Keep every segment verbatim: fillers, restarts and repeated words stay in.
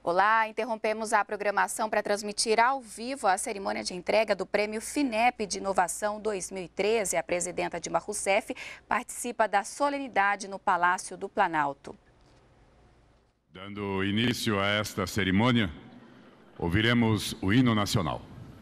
Olá, interrompemos a programação para transmitir ao vivo a cerimônia de entrega do Prêmio FINEP de Inovação dois mil e treze. A presidenta Dilma Rousseff participa da solenidade no Palácio do Planalto. Dando início a esta cerimônia, ouviremos o hino nacional.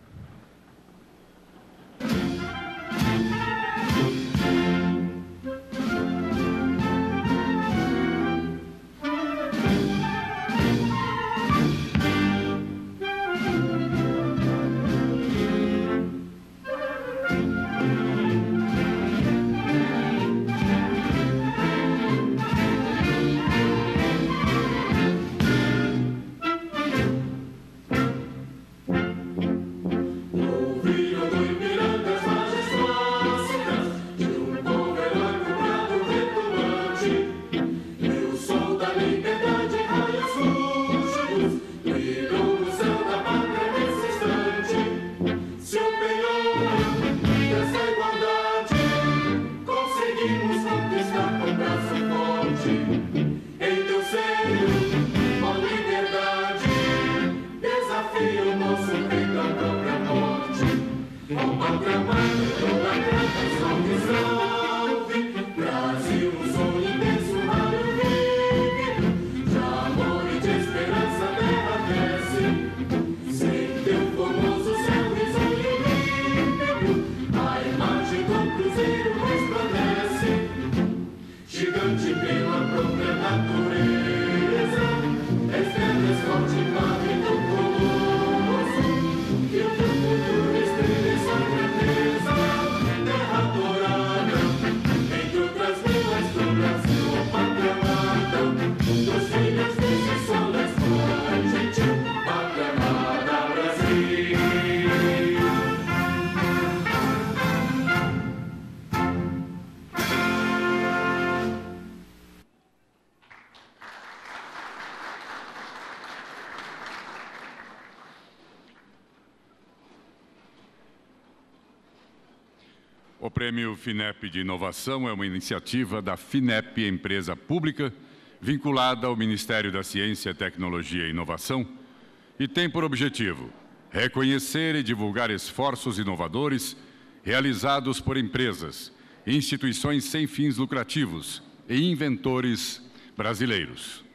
O Prêmio FINEP de Inovação é uma iniciativa da FINEP, empresa pública, vinculada ao Ministério da Ciência, Tecnologia e Inovação, e tem por objetivo reconhecer e divulgar esforços inovadores realizados por empresas, instituições sem fins lucrativos e inventores brasileiros.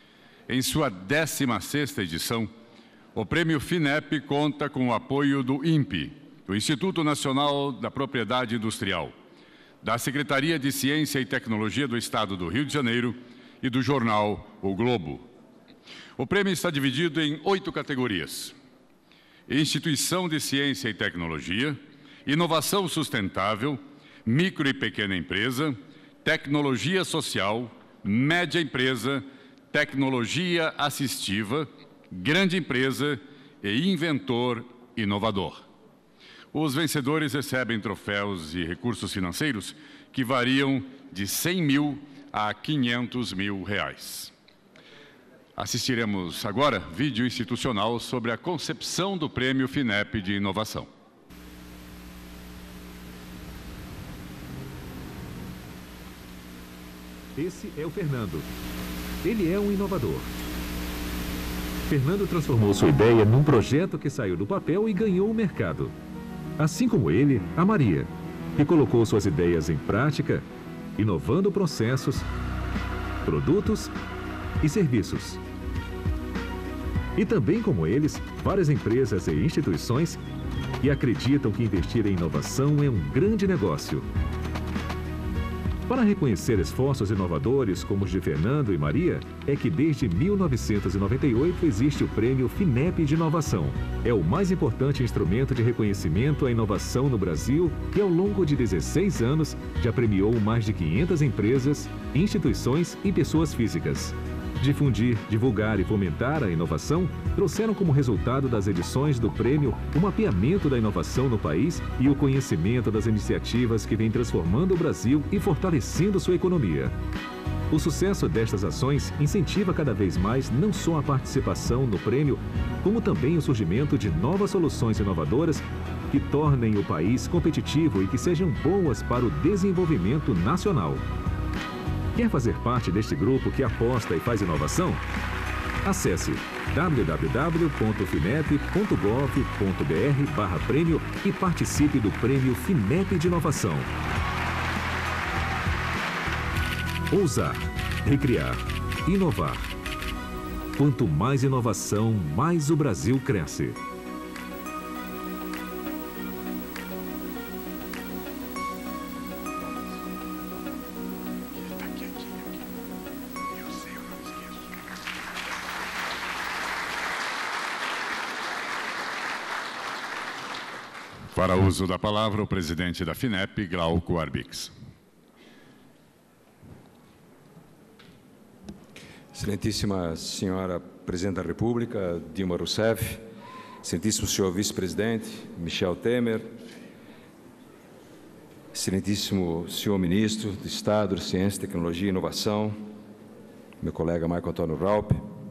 Em sua décima sexta edição, o Prêmio FINEP conta com o apoio do INPE, do Instituto Nacional da Propriedade Industrial, da Secretaria de Ciência e Tecnologia do Estado do Rio de Janeiro e do jornal O Globo. O prêmio está dividido em oito categorias: Instituição de Ciência e Tecnologia, Inovação Sustentável, Micro e Pequena Empresa, Tecnologia Social, Média Empresa, Tecnologia Assistiva, Grande Empresa e Inventor Inovador. Os vencedores recebem troféus e recursos financeiros que variam de cem mil a quinhentos mil reais. Assistiremos agora vídeo institucional sobre a concepção do Prêmio FINEP de Inovação. Esse é o Fernando. Ele é um inovador. Fernando transformou sua ideia num projeto que saiu do papel e ganhou o mercado. Assim como ele, a Maria, que colocou suas ideias em prática, inovando processos, produtos e serviços. E também como eles, várias empresas e instituições que acreditam que investir em inovação é um grande negócio. Para reconhecer esforços inovadores como os de Fernando e Maria, é que desde mil novecentos e noventa e oito existe o Prêmio FINEP de Inovação. É o mais importante instrumento de reconhecimento à inovação no Brasil e ao longo de dezesseis anos já premiou mais de quinhentas empresas, instituições e pessoas físicas. Difundir, divulgar e fomentar a inovação trouxeram como resultado das edições do prêmio o mapeamento da inovação no país e o conhecimento das iniciativas que vêm transformando o Brasil e fortalecendo sua economia. O sucesso destas ações incentiva cada vez mais não só a participação no prêmio, como também o surgimento de novas soluções inovadoras que tornem o país competitivo e que sejam boas para o desenvolvimento nacional. Quer fazer parte deste grupo que aposta e faz inovação? Acesse w w w ponto finep ponto gov ponto br barra prêmio e participe do Prêmio FINEP de Inovação. Ousar, recriar, inovar. Quanto mais inovação, mais o Brasil cresce. Para uso da palavra, o presidente da FINEP, Glauco Arbix. Excelentíssima senhora Presidente da República, Dilma Rousseff, excelentíssimo senhor Vice-Presidente, Michel Temer, excelentíssimo senhor Ministro de Estado de Ciência, Tecnologia e Inovação, meu colega Marco Antônio Raupp,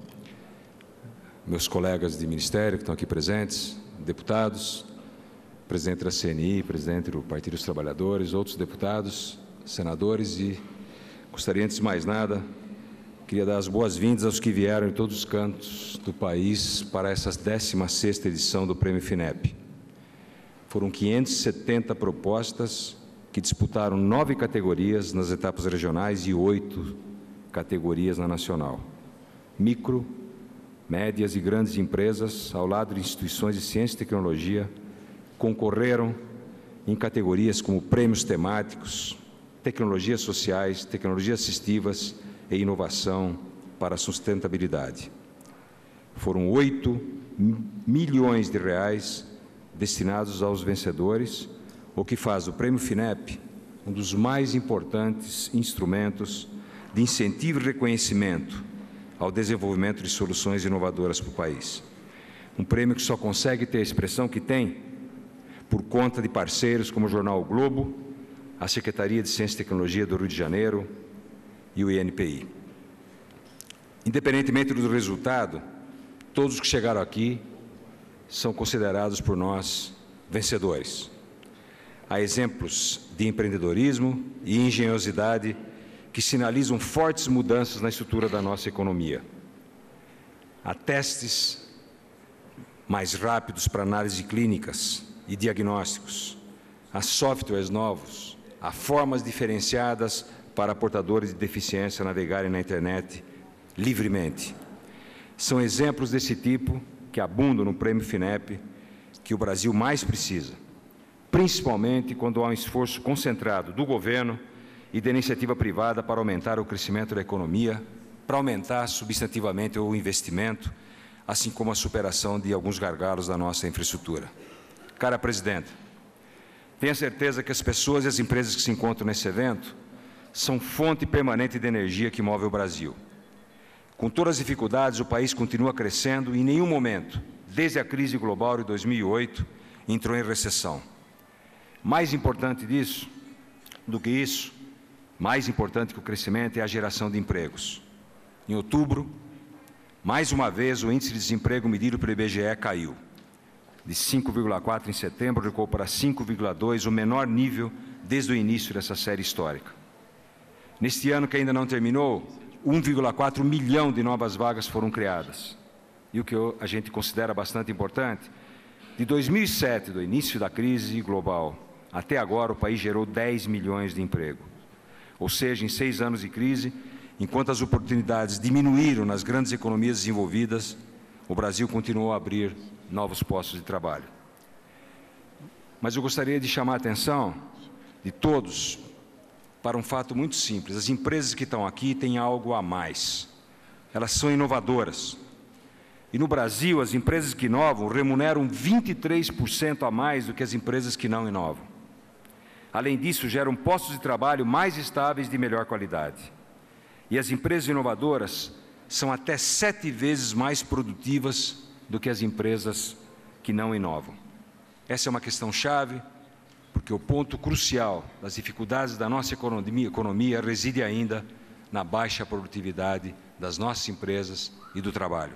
meus colegas de Ministério que estão aqui presentes, deputados, presidente da C N I, presidente do Partido dos Trabalhadores, outros deputados, senadores e gostaria, antes de mais nada, queria dar as boas-vindas aos que vieram de todos os cantos do país para essa décima sexta edição do Prêmio FINEP. Foram quinhentas e setenta propostas que disputaram nove categorias nas etapas regionais e oito categorias na nacional. Micro, médias e grandes empresas, ao lado de instituições de ciência e tecnologia, concorreram em categorias como prêmios temáticos, tecnologias sociais, tecnologias assistivas e inovação para a sustentabilidade. Foram oito milhões de reais destinados aos vencedores, o que faz o Prêmio FINEP um dos mais importantes instrumentos de incentivo e reconhecimento ao desenvolvimento de soluções inovadoras para o país. Um prêmio que só consegue ter a expressão que tem por conta de parceiros como o Jornal o Globo, a Secretaria de Ciência e Tecnologia do Rio de Janeiro e o I N P I. Independentemente do resultado, todos que chegaram aqui são considerados por nós vencedores. Há exemplos de empreendedorismo e engenhosidade que sinalizam fortes mudanças na estrutura da nossa economia. Há testes mais rápidos para análises clínicas e diagnósticos, há softwares novos, há formas diferenciadas para portadores de deficiência navegarem na internet livremente. São exemplos desse tipo que abundam no Prêmio FINEP que o Brasil mais precisa, principalmente quando há um esforço concentrado do governo e da iniciativa privada para aumentar o crescimento da economia, para aumentar substantivamente o investimento, assim como a superação de alguns gargalos da nossa infraestrutura. Cara Presidente, tenha certeza que as pessoas e as empresas que se encontram nesse evento são fonte permanente de energia que move o Brasil. Com todas as dificuldades, o país continua crescendo e em nenhum momento, desde a crise global de dois mil e oito, entrou em recessão. Mais importante disso, do que isso, mais importante que o crescimento é a geração de empregos. Em outubro, mais uma vez, o índice de desemprego medido pelo I B G E caiu. De cinco vírgula quatro em setembro, recuou para cinco vírgula dois, o menor nível desde o início dessa série histórica. Neste ano que ainda não terminou, um vírgula quatro milhão de novas vagas foram criadas. E o que a gente considera bastante importante, de dois mil e sete, do início da crise global, até agora o país gerou dez milhões de emprego. Ou seja, em seis anos de crise, enquanto as oportunidades diminuíram nas grandes economias desenvolvidas, o Brasil continuou a abrir novos postos de trabalho. Mas eu gostaria de chamar a atenção de todos para um fato muito simples. As empresas que estão aqui têm algo a mais. Elas são inovadoras. E no Brasil, as empresas que inovam remuneram vinte e três por cento a mais do que as empresas que não inovam. Além disso, geram postos de trabalho mais estáveis e de melhor qualidade. E as empresas inovadoras são até sete vezes mais produtivas do que as empresas que não inovam. Essa é uma questão chave, porque o ponto crucial das dificuldades da nossa economia, economia reside ainda na baixa produtividade das nossas empresas e do trabalho.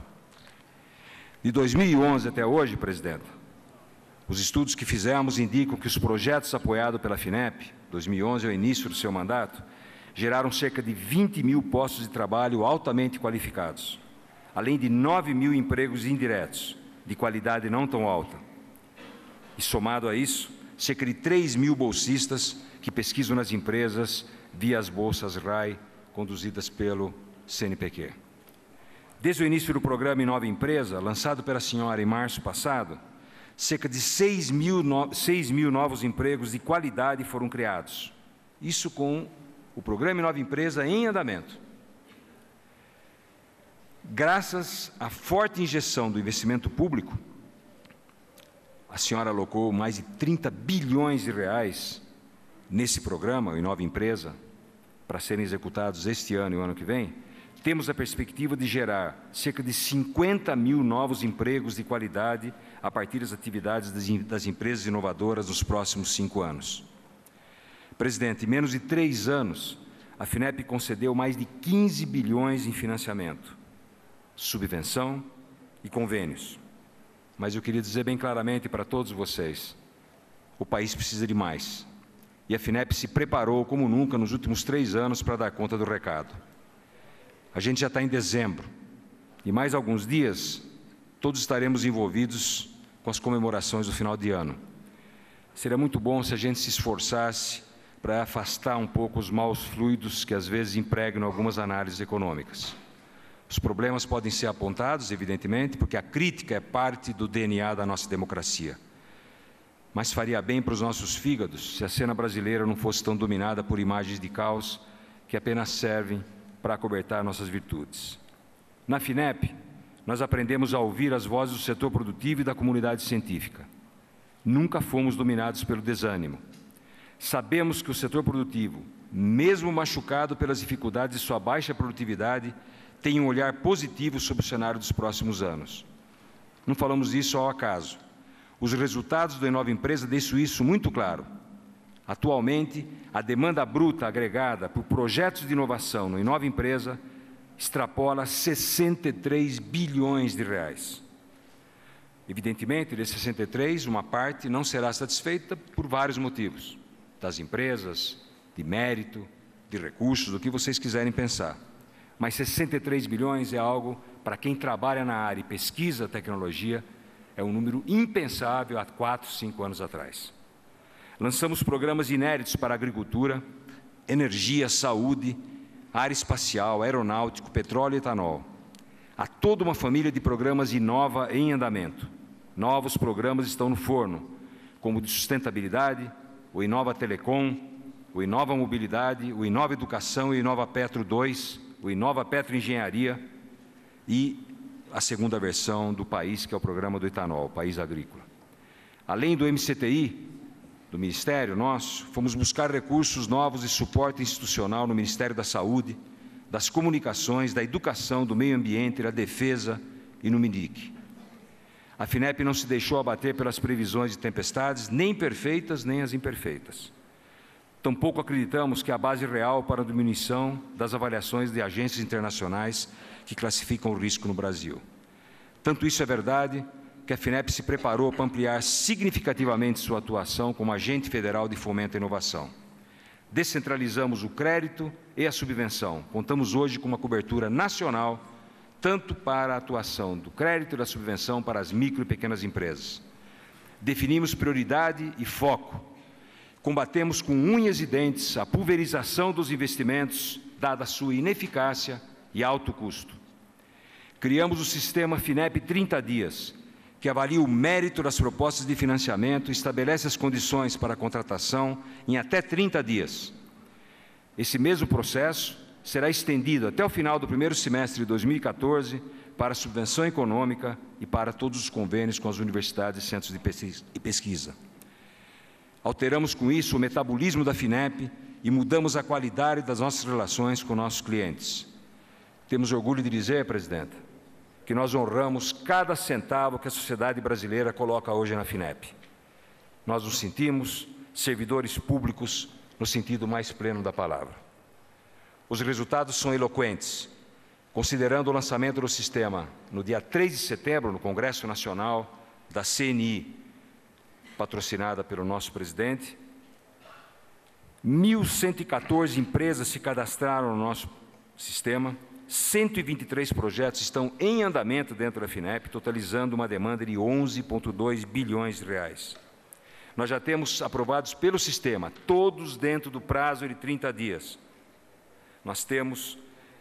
De dois mil e onze até hoje, Presidente, os estudos que fizemos indicam que os projetos apoiados pela FINEP, dois mil e onze é o início do seu mandato, geraram cerca de vinte mil postos de trabalho altamente qualificados, além de nove mil empregos indiretos, de qualidade não tão alta. E, somado a isso, cerca de três mil bolsistas que pesquisam nas empresas via as bolsas R A I, conduzidas pelo C N P Q. Desde o início do programa Inova Empresa, lançado pela senhora em março passado, cerca de seis mil, no... seis mil novos empregos de qualidade foram criados. Isso com o programa Inova Empresa em andamento. Graças à forte injeção do investimento público, a senhora alocou mais de trinta bilhões de reais nesse programa, o Inova Empresa, para serem executados este ano e o ano que vem. Temos a perspectiva de gerar cerca de cinquenta mil novos empregos de qualidade a partir das atividades das empresas inovadoras nos próximos cinco anos. Presidente, em menos de três anos, a FINEP concedeu mais de quinze bilhões em financiamento, subvenção e convênios. Mas eu queria dizer bem claramente para todos vocês, o país precisa de mais. E a FINEP se preparou como nunca nos últimos três anos para dar conta do recado. A gente já está em dezembro, e mais alguns dias, todos estaremos envolvidos com as comemorações do final de ano. Seria muito bom se a gente se esforçasse para afastar um pouco os maus fluidos que às vezes impregnam algumas análises econômicas. Os problemas podem ser apontados, evidentemente, porque a crítica é parte do D N A da nossa democracia. Mas faria bem para os nossos fígados se a cena brasileira não fosse tão dominada por imagens de caos que apenas servem para acobertar nossas virtudes. Na FINEP, nós aprendemos a ouvir as vozes do setor produtivo e da comunidade científica. Nunca fomos dominados pelo desânimo. Sabemos que o setor produtivo, mesmo machucado pelas dificuldades de sua baixa produtividade, tem um olhar positivo sobre o cenário dos próximos anos. Não falamos disso ao acaso. Os resultados do Inova Empresa deixam isso muito claro. Atualmente, a demanda bruta agregada por projetos de inovação no Inova Empresa extrapola sessenta e três bilhões de reais. Evidentemente, desses sessenta e três, uma parte não será satisfeita por vários motivos, das empresas, de mérito, de recursos, do que vocês quiserem pensar. Mas sessenta e três bilhões é algo, para quem trabalha na área e pesquisa tecnologia, é um número impensável há quatro, cinco anos atrás. Lançamos programas inéditos para a agricultura, energia, saúde, área espacial, aeronáutico, petróleo e etanol. Há toda uma família de programas Inova em andamento. Novos programas estão no forno, como o de sustentabilidade, o Inova Telecom, o Inova Mobilidade, o Inova Educação e o Inova Petro dois, o Inova Petro Engenharia e a segunda versão do país, que é o programa do etanol, o País Agrícola. Além do M C T I, do Ministério nosso, fomos buscar recursos novos de suporte institucional no Ministério da Saúde, das Comunicações, da Educação, do Meio Ambiente, da Defesa e no MINIC. A FINEP não se deixou abater pelas previsões de tempestades, nem perfeitas, nem as imperfeitas. Tampouco acreditamos que a base real para a diminuição das avaliações de agências internacionais que classificam o risco no Brasil. Tanto isso é verdade que a FINEP se preparou para ampliar significativamente sua atuação como agente federal de fomento à inovação. Descentralizamos o crédito e a subvenção. Contamos hoje com uma cobertura nacional, tanto para a atuação do crédito e da subvenção para as micro e pequenas empresas. Definimos prioridade e foco. Combatemos com unhas e dentes a pulverização dos investimentos, dada a sua ineficácia e alto custo. Criamos o sistema FINEP trinta dias, que avalia o mérito das propostas de financiamento e estabelece as condições para a contratação em até trinta dias. Esse mesmo processo será estendido até o final do primeiro semestre de dois mil e quatorze para a subvenção econômica e para todos os convênios com as universidades e centros de pesquisa. Alteramos com isso o metabolismo da FINEP e mudamos a qualidade das nossas relações com nossos clientes. Temos orgulho de dizer, presidente, que nós honramos cada centavo que a sociedade brasileira coloca hoje na FINEP. Nós nos sentimos servidores públicos no sentido mais pleno da palavra. Os resultados são eloquentes. Considerando o lançamento do sistema no dia três de setembro, no Congresso Nacional da C N I, patrocinada pelo nosso presidente, mil cento e quatorze empresas se cadastraram no nosso sistema, cento e vinte e três projetos estão em andamento dentro da FINEP, totalizando uma demanda de onze vírgula dois bilhões de reais. Nós já temos aprovados pelo sistema, todos dentro do prazo de trinta dias. Nós temos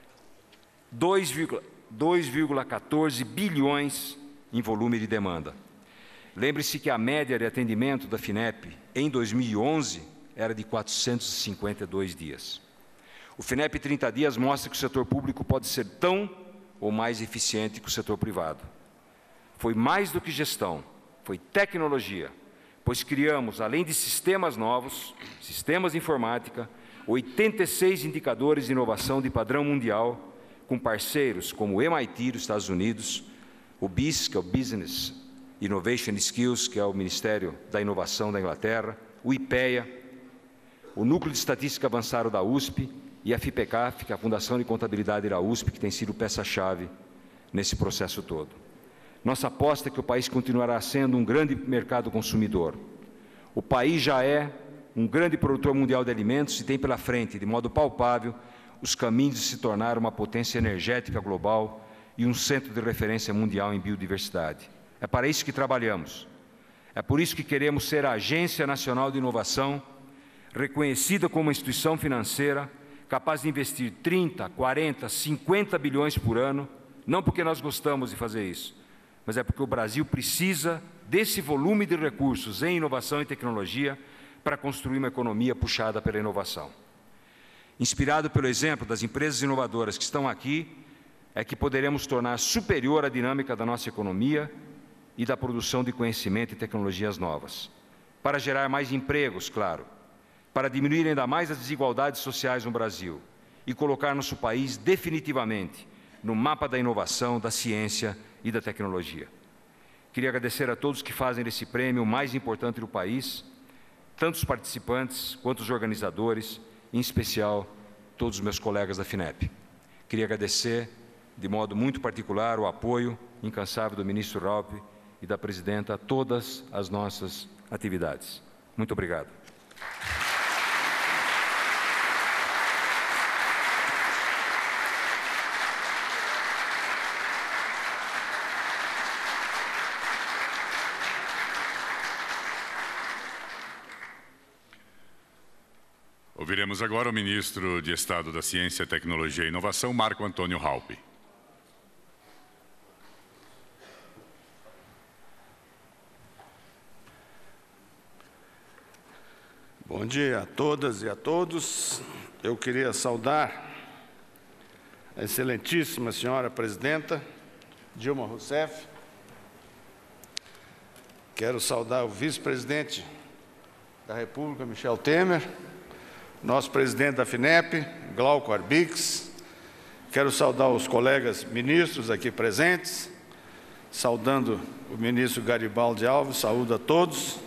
dois vírgula quatorze bilhões em volume de demanda. Lembre-se que a média de atendimento da FINEP em dois mil e onze era de quatrocentos e cinquenta e dois dias. O FINEP trinta dias mostra que o setor público pode ser tão ou mais eficiente que o setor privado. Foi mais do que gestão, foi tecnologia, pois criamos, além de sistemas novos, sistemas de informática, oitenta e seis indicadores de inovação de padrão mundial, com parceiros como o M I T dos Estados Unidos, o B I S, que é o Business Innovation Skills, que é o Ministério da Inovação da Inglaterra, o IPEA, o Núcleo de Estatística Avançado da U S P e a FIPECAF, que é a Fundação de Contabilidade da U S P, que tem sido peça-chave nesse processo todo. Nossa aposta é que o país continuará sendo um grande mercado consumidor. O país já é um grande produtor mundial de alimentos e tem pela frente, de modo palpável, os caminhos de se tornar uma potência energética global e um centro de referência mundial em biodiversidade. É para isso que trabalhamos. É por isso que queremos ser a Agência Nacional de Inovação, reconhecida como uma instituição financeira capaz de investir trinta, quarenta, cinquenta bilhões por ano, não porque nós gostamos de fazer isso, mas é porque o Brasil precisa desse volume de recursos em inovação e tecnologia para construir uma economia puxada pela inovação. Inspirado pelo exemplo das empresas inovadoras que estão aqui, é que poderemos tornar superior a dinâmica da nossa economia e da produção de conhecimento e tecnologias novas, para gerar mais empregos, claro, para diminuir ainda mais as desigualdades sociais no Brasil e colocar nosso país definitivamente no mapa da inovação, da ciência e da tecnologia. Queria agradecer a todos que fazem desse prêmio o mais importante do país, tanto os participantes quanto os organizadores, em especial todos os meus colegas da FINEP. Queria agradecer de modo muito particular o apoio incansável do ministro Raupp e da presidenta a todas as nossas atividades. Muito obrigado. Ouviremos agora o ministro de Estado da Ciência, Tecnologia e Inovação, Marco Antônio Raupp. Bom dia a todas e a todos. Eu queria saudar a excelentíssima senhora presidenta Dilma Rousseff. Quero saudar o vice-presidente da República, Michel Temer, nosso presidente da FINEP, Glauco Arbix. Quero saudar os colegas ministros aqui presentes, saudando o ministro Garibaldi Alves, saúdo a todos.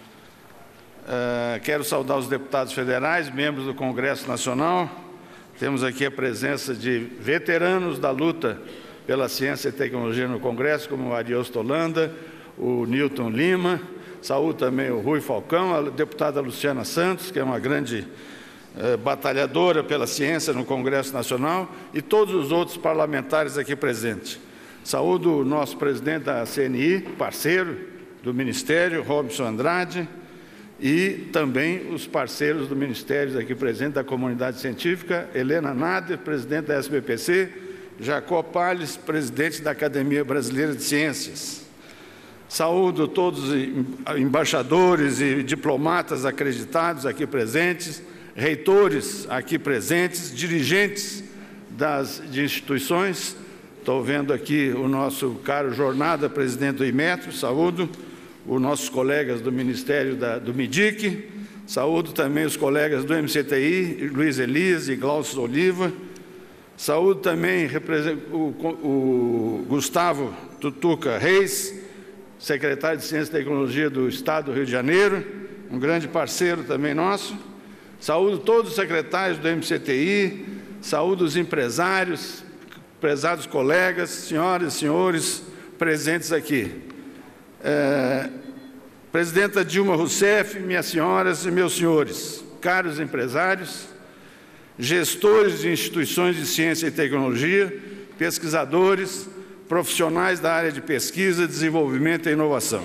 Uh, quero saudar os deputados federais, membros do Congresso Nacional. Temos aqui a presença de veteranos da luta pela ciência e tecnologia no Congresso, como o Ariosto Holanda, o Newton Lima. Saúdo também o Rui Falcão, a deputada Luciana Santos, que é uma grande eh, batalhadora pela ciência no Congresso Nacional, e todos os outros parlamentares aqui presentes. Saúdo o nosso presidente da C N I, parceiro do Ministério, Robson Andrade, e também os parceiros do Ministério aqui presentes, da comunidade científica, Helena Nader, presidente da S B P C, Jacó Palles, presidente da Academia Brasileira de Ciências. Saúdo todos os embaixadores e diplomatas acreditados aqui presentes, reitores aqui presentes, dirigentes das de instituições. Estou vendo aqui o nosso caro Jornada, presidente do Inmetro, saúdo os nossos colegas do Ministério da, do MIDIC, saúdo também os colegas do M C T I, Luiz Elias e Glaucio Oliva, saúdo também o, o Gustavo Tutuca Reis, secretário de Ciência e Tecnologia do Estado do Rio de Janeiro, um grande parceiro também nosso. Saúdo todos os secretários do M C T I, saúdo os empresários, prezados colegas, senhoras e senhores presentes aqui. É, Presidenta Dilma Rousseff, minhas senhoras e meus senhores, caros empresários, gestores de instituições de ciência e tecnologia, pesquisadores, profissionais da área de pesquisa, desenvolvimento e inovação.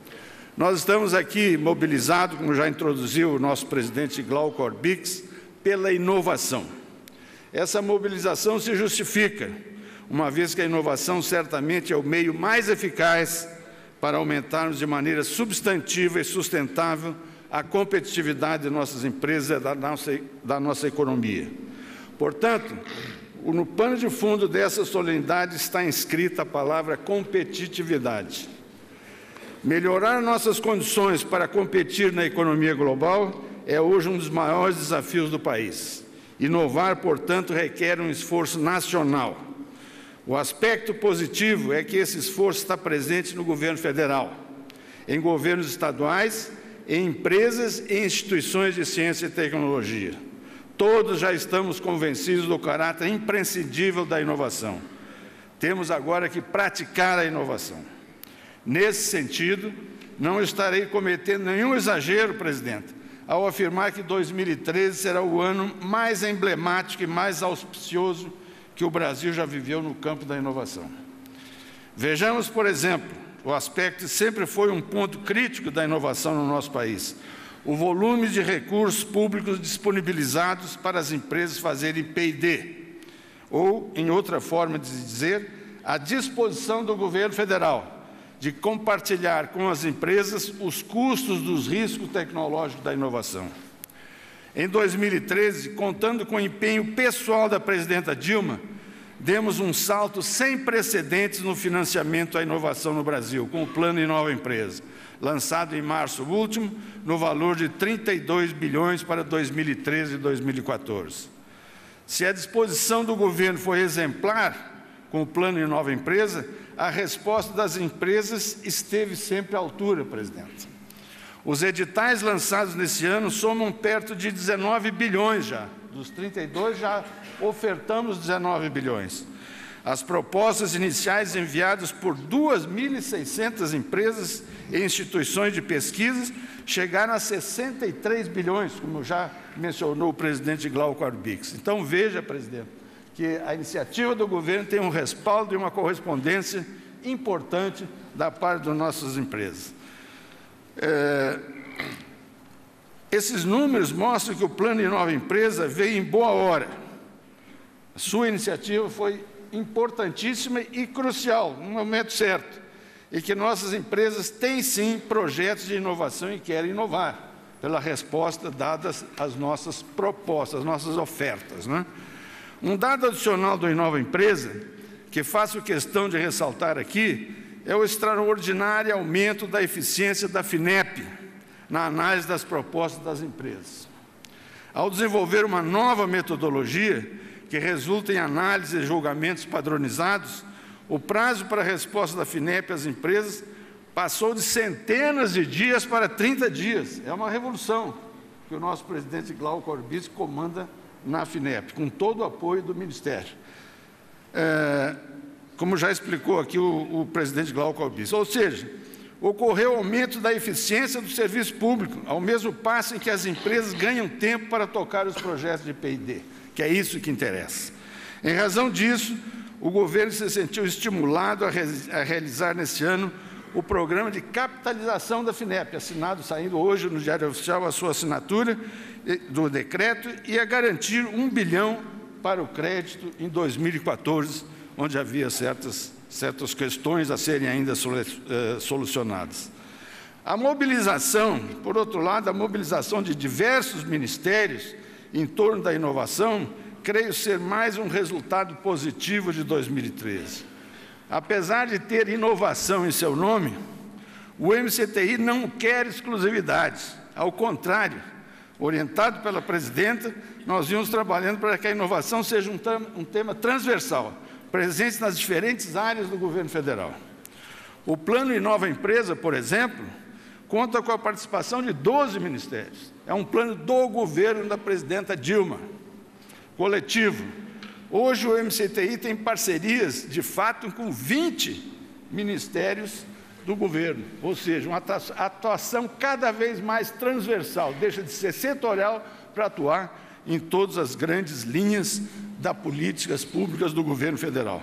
Nós estamos aqui mobilizados, como já introduziu o nosso presidente Glauco Orbix, pela inovação. Essa mobilização se justifica, uma vez que a inovação certamente é o meio mais eficaz para aumentarmos de maneira substantiva e sustentável a competitividade de nossas empresas e da nossa, da nossa economia. Portanto, no pano de fundo dessa solenidade está inscrita a palavra competitividade. Melhorar nossas condições para competir na economia global é hoje um dos maiores desafios do país. Inovar, portanto, requer um esforço nacional. O aspecto positivo é que esse esforço está presente no governo federal, em governos estaduais, em empresas e instituições de ciência e tecnologia. Todos já estamos convencidos do caráter imprescindível da inovação. Temos agora que praticar a inovação. Nesse sentido, não estarei cometendo nenhum exagero, presidente, ao afirmar que dois mil e treze será o ano mais emblemático e mais auspicioso que o Brasil já viveu no campo da inovação. Vejamos, por exemplo, o aspecto que sempre foi um ponto crítico da inovação no nosso país: o volume de recursos públicos disponibilizados para as empresas fazerem P e D, ou, em outra forma de dizer, a disposição do governo federal de compartilhar com as empresas os custos dos riscos tecnológicos da inovação. Em dois mil e treze, contando com o empenho pessoal da presidenta Dilma, demos um salto sem precedentes no financiamento à inovação no Brasil, com o Plano Inova Empresa, lançado em março último, no valor de trinta e dois bilhões para dois mil e treze e dois mil e quatorze. Se a disposição do governo foi exemplar com o Plano Inova Empresa, a resposta das empresas esteve sempre à altura, presidente. Os editais lançados nesse ano somam perto de dezenove bilhões já. Dos trinta e dois, já ofertamos dezenove bilhões. As propostas iniciais enviadas por duas mil e seiscentas empresas e instituições de pesquisa chegaram a sessenta e três bilhões, como já mencionou o presidente Glauco Orbix. Então, veja, presidente, que a iniciativa do governo tem um respaldo e uma correspondência importante da parte das nossas empresas. É, esses números mostram que o Plano Inova Empresa veio em boa hora. A sua iniciativa foi importantíssima e crucial, no momento certo, e que nossas empresas têm, sim, projetos de inovação e querem inovar, pela resposta dadas às nossas propostas, às nossas ofertas, né? Um dado adicional do Inova Empresa, que faço questão de ressaltar aqui, é o extraordinário aumento da eficiência da FINEP na análise das propostas das empresas. Ao desenvolver uma nova metodologia, que resulta em análise e julgamentos padronizados, o prazo para a resposta da FINEP às empresas passou de centenas de dias para trinta dias. É uma revolução que o nosso presidente Glauco Orbix comanda na FINEP, com todo o apoio do Ministério. É, como já explicou aqui o, o presidente Glauco Orbix. Ou seja, ocorreu aumento da eficiência do serviço público, ao mesmo passo em que as empresas ganham tempo para tocar os projetos de P e D, que é isso que interessa. Em razão disso, o governo se sentiu estimulado a, re a realizar neste ano o programa de capitalização da FINEP, assinado, saindo hoje no Diário Oficial a sua assinatura do decreto, e a garantir um bilhão para o crédito em dois mil e quatorze, onde havia certas, certas questões a serem ainda solucionadas. A mobilização, por outro lado, a mobilização de diversos ministérios em torno da inovação, creio ser mais um resultado positivo de dois mil e treze. Apesar de ter inovação em seu nome, o M C T I não quer exclusividade. Ao contrário, orientado pela presidenta, nós vimos trabalhando para que a inovação seja um, um tema transversal, presente nas diferentes áreas do governo federal. O Plano Inova Empresa, por exemplo, conta com a participação de doze ministérios. É um plano do governo da presidenta Dilma, coletivo. Hoje o M C T I tem parcerias, de fato, com vinte ministérios do governo, ou seja, uma atuação cada vez mais transversal, deixa de ser setorial para atuar em todas as grandes linhas das políticas públicas do governo federal.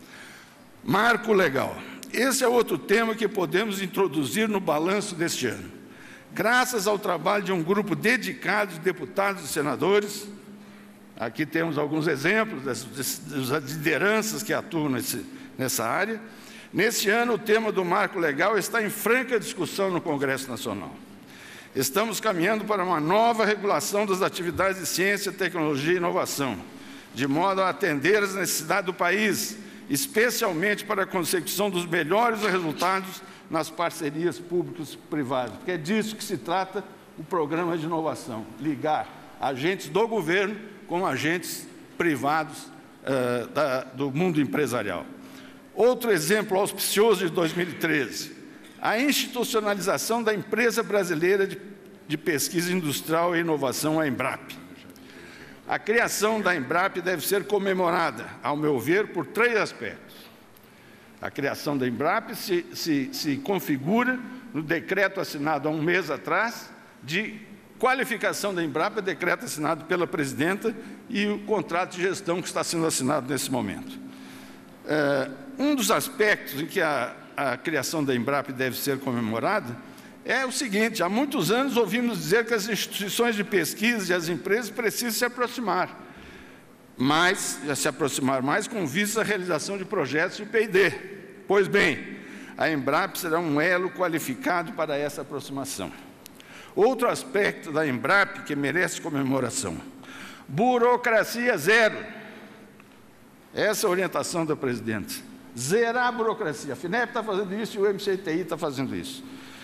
Marco legal. Esse é outro tema que podemos introduzir no balanço deste ano. Graças ao trabalho de um grupo dedicado de deputados e senadores, aqui temos alguns exemplos das, das lideranças que atuam nesse, nessa área. Neste ano, o tema do marco legal está em franca discussão no Congresso Nacional. Estamos caminhando para uma nova regulação das atividades de ciência, tecnologia e inovação, de modo a atender às necessidades do país, especialmente para a consecução dos melhores resultados nas parcerias públicas-privadas, porque é disso que se trata o programa de inovação, ligar agentes do governo com agentes privados uh, da, do mundo empresarial. Outro exemplo auspicioso de dois mil e treze, a institucionalização da Empresa Brasileira de, de Pesquisa Industrial e Inovação, a Embrap. A criação da Embrap deve ser comemorada, ao meu ver, por três aspectos. A criação da Embrap se, se, se configura no decreto assinado há um mês atrás, de qualificação da Embrap, decreto assinado pela presidenta, e o contrato de gestão que está sendo assinado nesse momento. É, um dos aspectos em que a, a criação da Embrap deve ser comemorada é o seguinte: há muitos anos ouvimos dizer que as instituições de pesquisa e as empresas precisam se aproximar, mais, se aproximar mais com vista à realização de projetos de P e D. Pois bem, a Embrap será um elo qualificado para essa aproximação. Outro aspecto da Embrap que merece comemoração: burocracia zero. Essa é a orientação da presidente. Zerar a burocracia. A FINEP está fazendo isso e o M C T I está fazendo isso.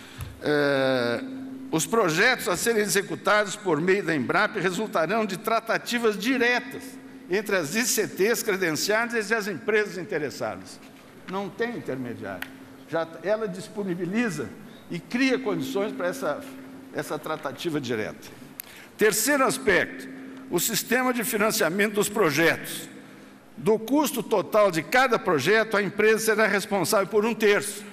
É, os projetos a serem executados por meio da Embrap resultarão de tratativas diretas entre as I C Tês credenciadas e as empresas interessadas. Não tem intermediário. Já, ela disponibiliza e cria condições para essa, essa tratativa direta. Terceiro aspecto, o sistema de financiamento dos projetos. Do custo total de cada projeto, a empresa será responsável por um terço.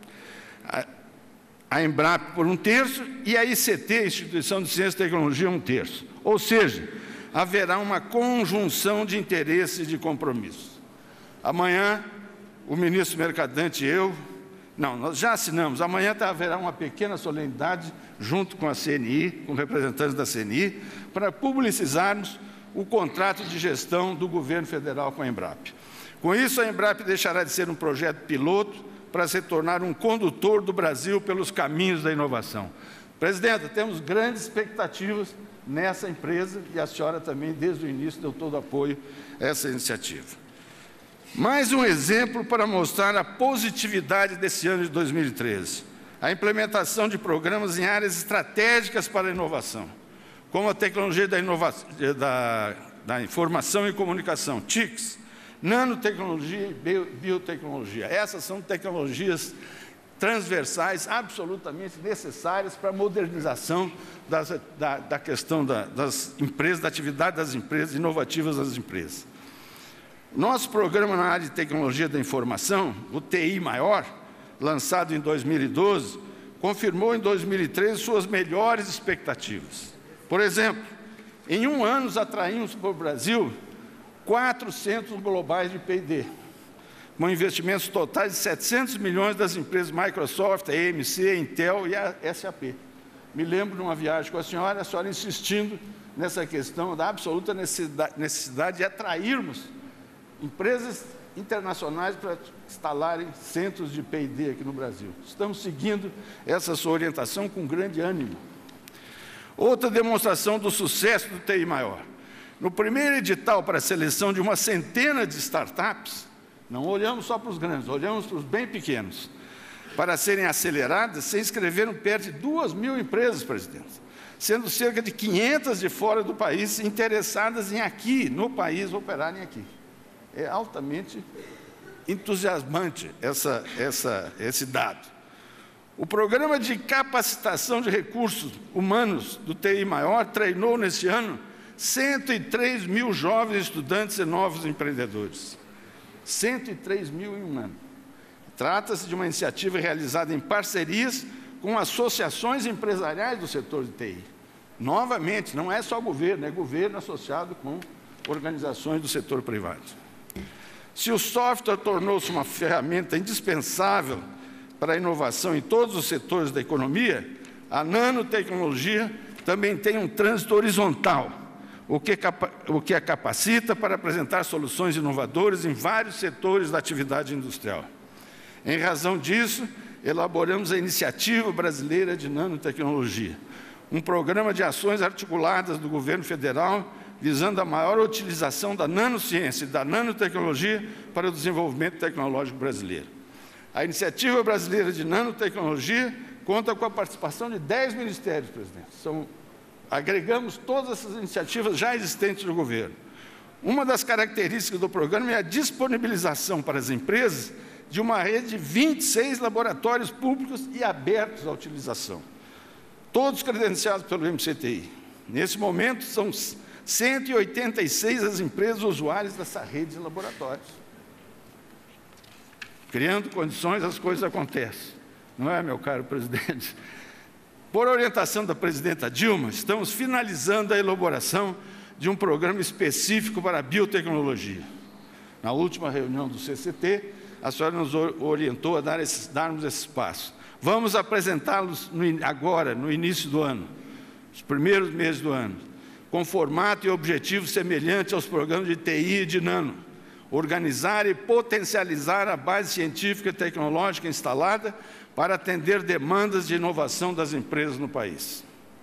A, a Embrap por um terço e a I C T, Instituição de Ciência e Tecnologia, um terço. Ou seja, haverá uma conjunção de interesses e de compromissos. Amanhã, o ministro Mercadante e eu, não, nós já assinamos, amanhã haverá uma pequena solenidade junto com a C N I, com representantes da C N I, para publicizarmos o contrato de gestão do governo federal com a Embrap. Com isso, a Embrap deixará de ser um projeto piloto para se tornar um condutor do Brasil pelos caminhos da inovação. Presidenta, temos grandes expectativas nessa empresa e a senhora também, desde o início, deu todo apoio a essa iniciativa. Mais um exemplo para mostrar a positividade desse ano de dois mil e treze. A implementação de programas em áreas estratégicas para a inovação, como a tecnologia da, inovação, da, da informação e comunicação, T I Cs, nanotecnologia e bio, biotecnologia. Essas são tecnologias transversais absolutamente necessárias para a modernização das, da, da questão da, das empresas, da atividade das empresas, inovativas das empresas. Nosso programa na área de tecnologia da informação, o T I Maior, lançado em dois mil e doze, confirmou em dois mil e treze suas melhores expectativas. Por exemplo, em um ano atraímos para o Brasil quatro centros globais de P e D, com investimentos totais de setecentos milhões das empresas Microsoft, a E M C, a Intel e a S A P. Me lembro de uma viagem com a senhora, a senhora insistindo nessa questão da absoluta necessidade, necessidade de atrairmos empresas internacionais para instalarem centros de P e D aqui no Brasil. Estamos seguindo essa sua orientação com grande ânimo. Outra demonstração do sucesso do T I Maior. No primeiro edital para a seleção de uma centena de startups, não olhamos só para os grandes, olhamos para os bem pequenos. Para serem aceleradas, se inscreveram perto de duas mil empresas, presidente, sendo cerca de quinhentas de fora do país interessadas em aqui, no país, operarem aqui. É altamente entusiasmante essa, essa, esse dado. O programa de capacitação de recursos humanos do T I Maior treinou, neste ano, cento e três mil jovens estudantes e novos empreendedores. cento e três mil em um ano. Trata-se de uma iniciativa realizada em parcerias com associações empresariais do setor de T I. Novamente, não é só governo, é governo associado com organizações do setor privado. Se o software tornou-se uma ferramenta indispensável para a inovação em todos os setores da economia, a nanotecnologia também tem um trânsito horizontal, o que, o que a capacita para apresentar soluções inovadoras em vários setores da atividade industrial. Em razão disso, elaboramos a Iniciativa Brasileira de Nanotecnologia, um programa de ações articuladas do governo federal visando a maior utilização da nanociência e da nanotecnologia para o desenvolvimento tecnológico brasileiro. A Iniciativa Brasileira de Nanotecnologia conta com a participação de dez ministérios, presidente. São, agregamos todas essas iniciativas já existentes do governo. Uma das características do programa é a disponibilização para as empresas de uma rede de vinte e seis laboratórios públicos e abertos à utilização, todos credenciados pelo M C T I. Nesse momento, são cento e oitenta e seis as empresas usuárias dessa rede de laboratórios. Criando condições, as coisas acontecem. Não é, meu caro presidente? Por orientação da presidenta Dilma, estamos finalizando a elaboração de um programa específico para a biotecnologia. Na última reunião do C C T, a senhora nos orientou a dar esses, darmos esse passo. Vamos apresentá-los no, agora, no início do ano, os primeiros meses do ano, com formato e objetivos semelhantes aos programas de T I e de Nano, organizar e potencializar a base científica e tecnológica instalada para atender demandas de inovação das empresas no país.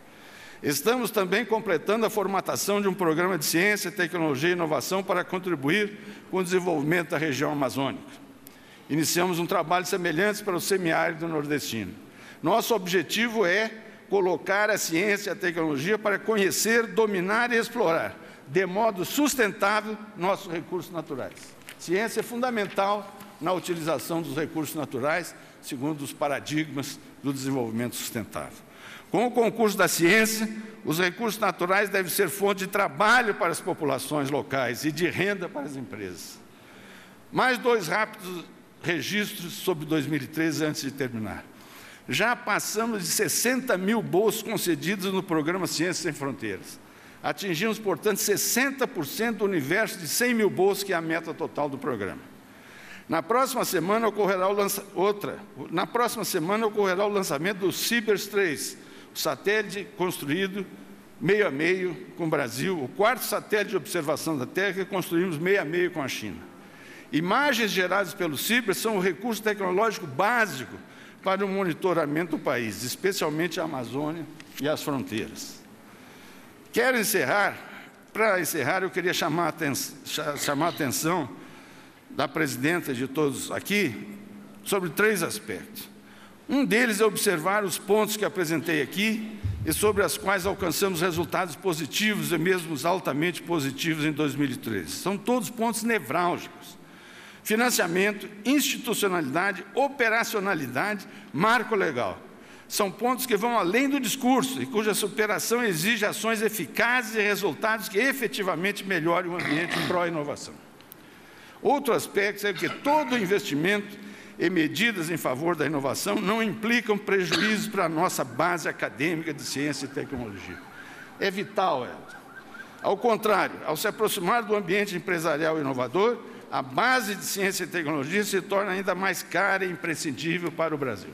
Estamos também completando a formatação de um programa de ciência, tecnologia e inovação para contribuir com o desenvolvimento da região amazônica. Iniciamos um trabalho semelhante para o semiárido nordestino. Nosso objetivo é colocar a ciência e a tecnologia para conhecer, dominar e explorar, de modo sustentável, nossos recursos naturais. Ciência é fundamental na utilização dos recursos naturais, segundo os paradigmas do desenvolvimento sustentável. Com o concurso da ciência, os recursos naturais devem ser fonte de trabalho para as populações locais e de renda para as empresas. Mais dois rápidos registros sobre dois mil e treze, antes de terminar. Já passamos de sessenta mil bolsas concedidos no programa Ciência Sem Fronteiras. Atingimos, portanto, sessenta por cento do universo de cem mil bolsas, que é a meta total do programa. Na próxima semana ocorrerá o lança... outra. Na próxima semana ocorrerá o lançamento do Cibers três, o satélite construído meio a meio com o Brasil, o quarto satélite de observação da Terra que construímos meio a meio com a China. Imagens geradas pelo Cibers são o recurso tecnológico básico para o monitoramento do país, especialmente a Amazônia e as fronteiras. Quero encerrar, para encerrar, eu queria chamar a atenção, chamar a atenção da presidenta de todos aqui sobre três aspectos. Um deles é observar os pontos que apresentei aqui e sobre as quais alcançamos resultados positivos e mesmo altamente positivos em dois mil e treze. São todos pontos nevrálgicos. Financiamento, institucionalidade, operacionalidade, marco legal. São pontos que vão além do discurso e cuja superação exige ações eficazes e resultados que efetivamente melhorem o ambiente pró-inovação. Outro aspecto é que todo investimento e medidas em favor da inovação não implicam prejuízos para a nossa base acadêmica de ciência e tecnologia. É vital ela. Ao contrário, ao se aproximar do ambiente empresarial inovador, a base de ciência e tecnologia se torna ainda mais cara e imprescindível para o Brasil.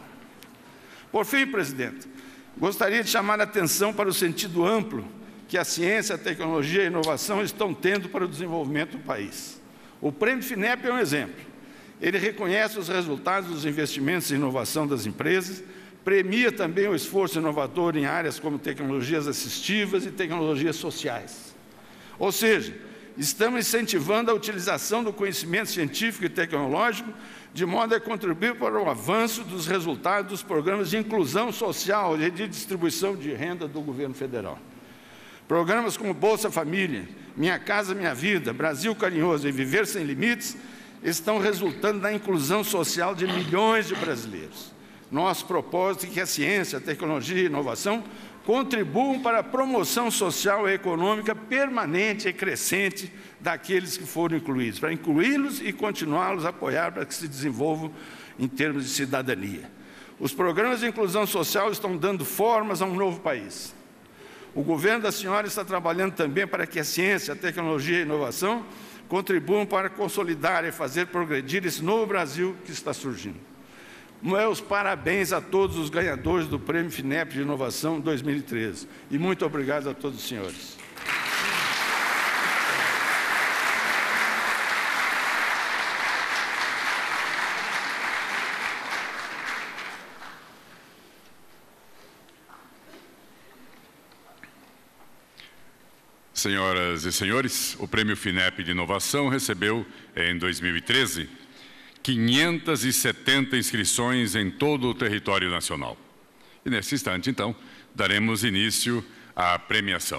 Por fim, presidente, gostaria de chamar a atenção para o sentido amplo que a ciência, a tecnologia e a inovação estão tendo para o desenvolvimento do país. O Prêmio FINEP é um exemplo. Ele reconhece os resultados dos investimentos em inovação das empresas, premia também o esforço inovador em áreas como tecnologias assistivas e tecnologias sociais. Ou seja, estamos incentivando a utilização do conhecimento científico e tecnológico de modo a contribuir para o avanço dos resultados dos programas de inclusão social e de distribuição de renda do governo federal. Programas como Bolsa Família, Minha Casa Minha Vida, Brasil Carinhoso e Viver Sem Limites estão resultando na inclusão social de milhões de brasileiros. Nosso propósito é que a ciência, a tecnologia e a inovação contribuam para a promoção social e econômica permanente e crescente daqueles que foram incluídos, para incluí-los e continuá-los a apoiar para que se desenvolvam em termos de cidadania. Os programas de inclusão social estão dando formas a um novo país. O governo da senhora está trabalhando também para que a ciência, a tecnologia e a inovação contribuam para consolidar e fazer progredir esse novo Brasil que está surgindo. Meus parabéns a todos os ganhadores do Prêmio FINEP de Inovação dois mil e treze. E muito obrigado a todos os senhores. Senhoras e senhores, o Prêmio FINEP de Inovação recebeu, em dois mil e treze, quinhentas e setenta inscrições em todo o território nacional. E nesse instante, então, daremos início à premiação.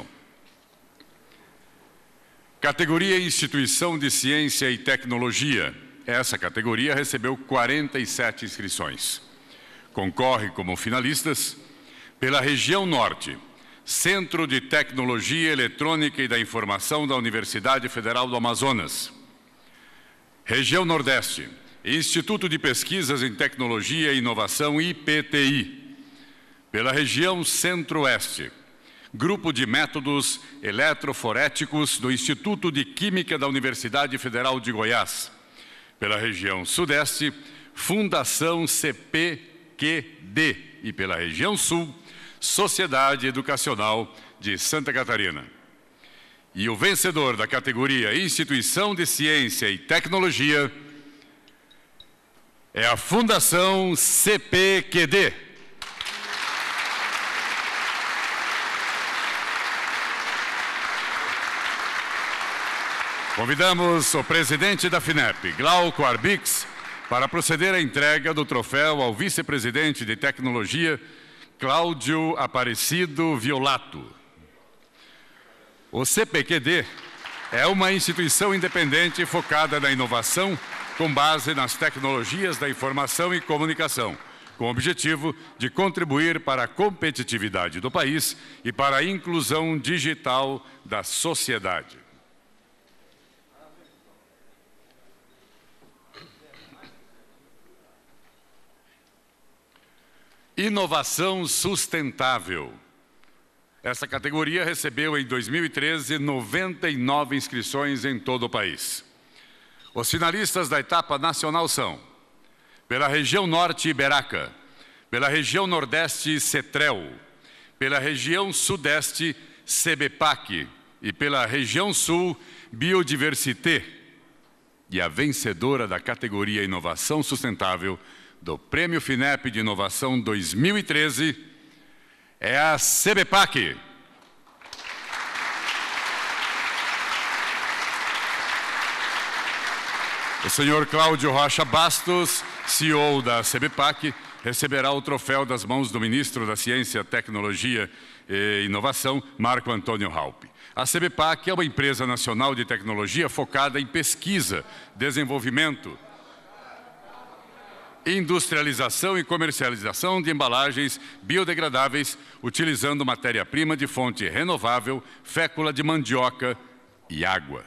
Categoria Instituição de Ciência e Tecnologia. Essa categoria recebeu quarenta e sete inscrições. Concorre como finalistas pela região Norte, Centro de Tecnologia Eletrônica e da Informação da Universidade Federal do Amazonas. Região Nordeste, Instituto de Pesquisas em Tecnologia e Inovação, I P T I. Pela região Centro-Oeste, Grupo de Métodos Eletroforéticos do Instituto de Química da Universidade Federal de Goiás. Pela região Sudeste, Fundação C P Q D. E pela região Sul, Sociedade Educacional de Santa Catarina. E o vencedor da categoria Instituição de Ciência e Tecnologia é a Fundação C P Q D. Convidamos o presidente da FINEP, Glauco Arbix, para proceder à entrega do troféu ao vice-presidente de Tecnologia, Cláudio Aparecido Violato. O C P Q D é uma instituição independente focada na inovação com base nas tecnologias da informação e comunicação, com o objetivo de contribuir para a competitividade do país e para a inclusão digital da sociedade. Inovação sustentável. Essa categoria recebeu em dois mil e treze noventa e nove inscrições em todo o país. Os finalistas da etapa nacional são: pela região Norte, Iberaca; pela região Nordeste, Cetrel; pela região Sudeste, Cebepac; e pela região Sul, Biodiversité. E a vencedora da categoria Inovação Sustentável do Prêmio FINEP de Inovação dois mil e treze é a Cebepac. O senhor Cláudio Rocha Bastos, C E O da Cebepac, receberá o troféu das mãos do ministro da Ciência, Tecnologia e Inovação, Marco Antônio Raupp. A Cebepac é uma empresa nacional de tecnologia focada em pesquisa, desenvolvimento, industrialização e comercialização de embalagens biodegradáveis, utilizando matéria-prima de fonte renovável, fécula de mandioca e água.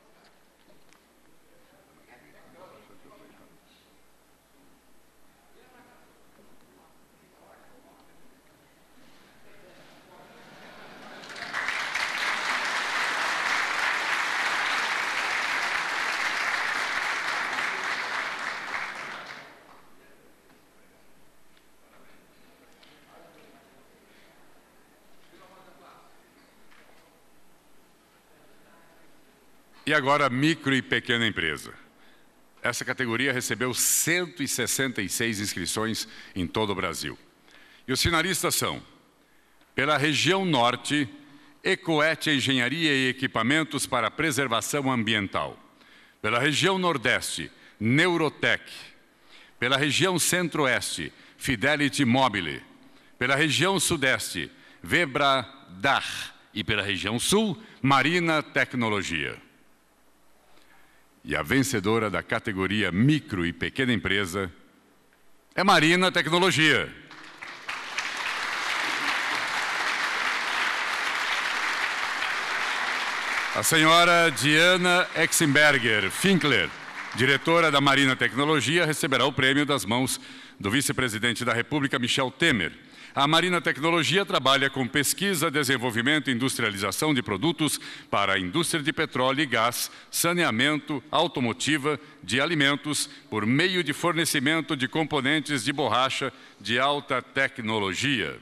E agora, micro e pequena empresa. Essa categoria recebeu cento e sessenta e seis inscrições em todo o Brasil. E os finalistas são: pela região Norte, Ecoete Engenharia e Equipamentos para Preservação Ambiental; pela região Nordeste, Neurotech; pela região Centro-Oeste, Fidelity Mobile; pela região Sudeste, Vebradar; e pela região Sul, Marina Tecnologia. E a vencedora da categoria Micro e Pequena Empresa é Marina Tecnologia. A senhora Diana Exenberger Finkler, diretora da Marina Tecnologia, receberá o prêmio das mãos do vice-presidente da República, Michel Temer. A Marina Tecnologia trabalha com pesquisa, desenvolvimento e industrialização de produtos para a indústria de petróleo e gás, saneamento, automotiva, de alimentos, por meio de fornecimento de componentes de borracha de alta tecnologia.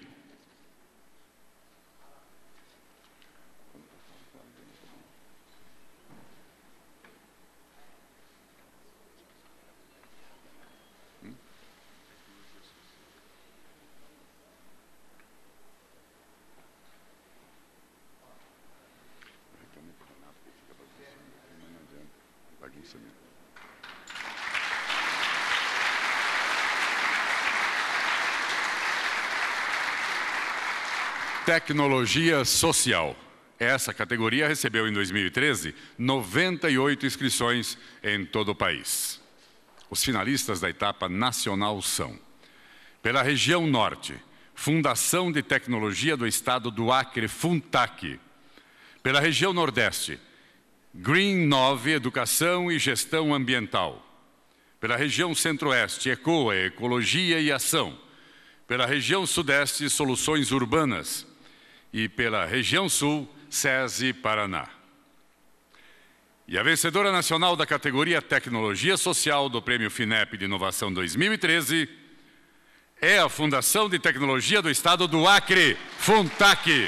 Tecnologia social. Essa categoria recebeu em dois mil e treze noventa e oito inscrições em todo o país. Os finalistas da etapa nacional são: pela região norte, Fundação de Tecnologia do Estado do Acre, FUNTAC. Pela região nordeste, Green nove, Educação e Gestão Ambiental. Pela região centro-oeste, ECOA, Ecologia e Ação. Pela região sudeste, Soluções Urbanas. E pela região sul, SESI Paraná. E a vencedora nacional da categoria Tecnologia Social do Prêmio FINEP de Inovação dois mil e treze é a Fundação de Tecnologia do Estado do Acre, FUNTAC.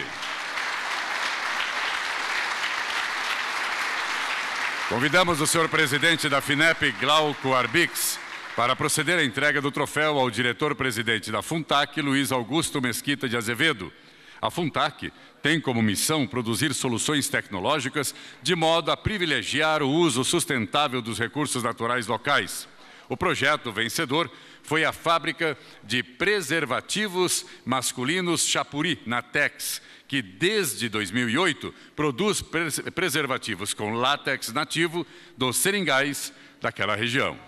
Convidamos o senhor presidente da FINEP, Glauco Arbix, para proceder à entrega do troféu ao diretor-presidente da FUNTAC, Luiz Augusto Mesquita de Azevedo. A FUNTAC tem como missão produzir soluções tecnológicas de modo a privilegiar o uso sustentável dos recursos naturais locais. O projeto vencedor foi a fábrica de preservativos masculinos Chapuri, Natex, que desde dois mil e oito produz preservativos com látex nativo dos seringais daquela região.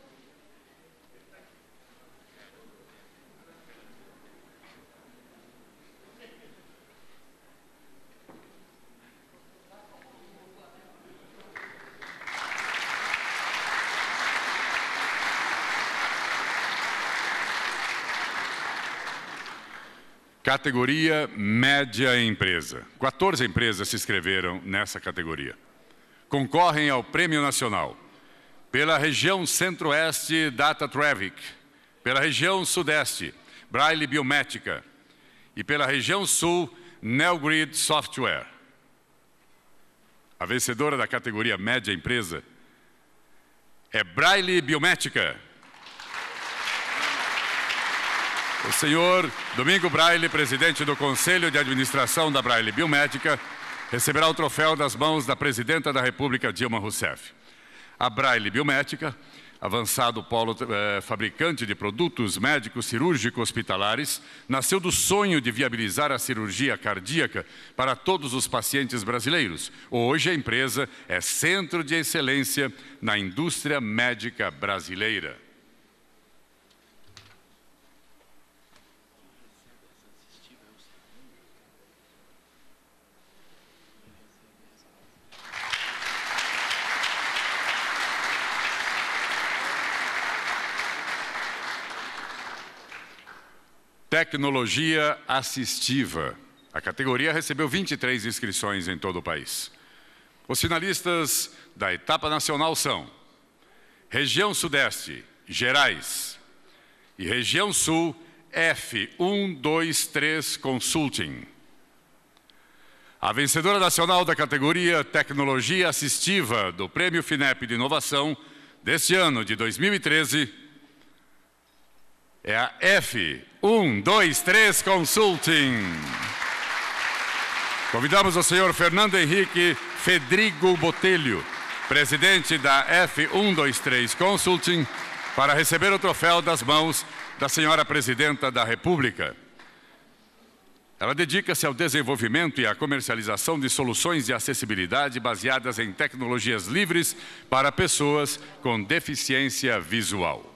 Categoria Média Empresa. quatorze empresas se inscreveram nessa categoria. Concorrem ao Prêmio Nacional. Pela região Centro-Oeste, Data Traffic. Pela região Sudeste, Braille Biométrica. E pela região Sul, Neogrid Software. A vencedora da categoria Média Empresa é Braille Biométrica. O senhor Domingo Braille, presidente do Conselho de Administração da Braille Biométrica, receberá o troféu das mãos da presidenta da República, Dilma Rousseff. A Braille Biométrica, avançado polo eh, fabricante de produtos médicos cirúrgicos hospitalares, nasceu do sonho de viabilizar a cirurgia cardíaca para todos os pacientes brasileiros. Hoje a empresa é centro de excelência na indústria médica brasileira. Tecnologia assistiva. A categoria recebeu vinte e três inscrições em todo o país. Os finalistas da etapa nacional são região Sudeste, Gerais, e região Sul, F um dois três Consulting. A vencedora nacional da categoria Tecnologia Assistiva do Prêmio FINEP de Inovação deste ano de dois mil e treze é a F um dois três Consulting. Convidamos o senhor Fernando Henrique Fedrigo Botelho, presidente da F um dois três Consulting, para receber o troféu das mãos da senhora presidenta da República. Ela dedica-se ao desenvolvimento e à comercialização de soluções de acessibilidade baseadas em tecnologias livres para pessoas com deficiência visual.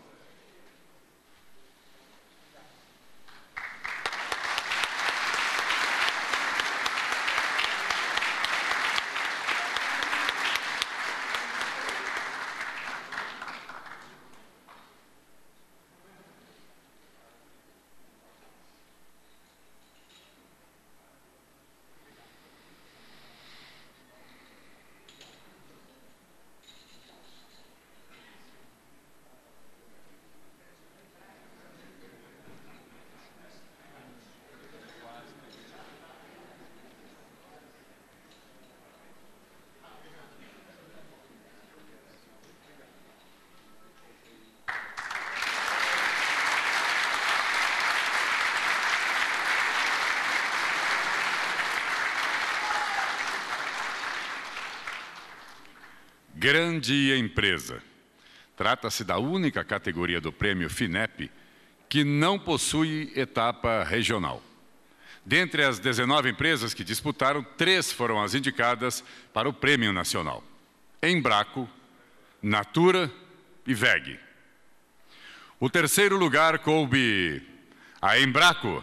Grande empresa. Trata-se da única categoria do prêmio FINEP que não possui etapa regional. Dentre as dezenove empresas que disputaram, três foram as indicadas para o prêmio nacional: Embraco, Natura e V E G. O terceiro lugar coube a Embraco.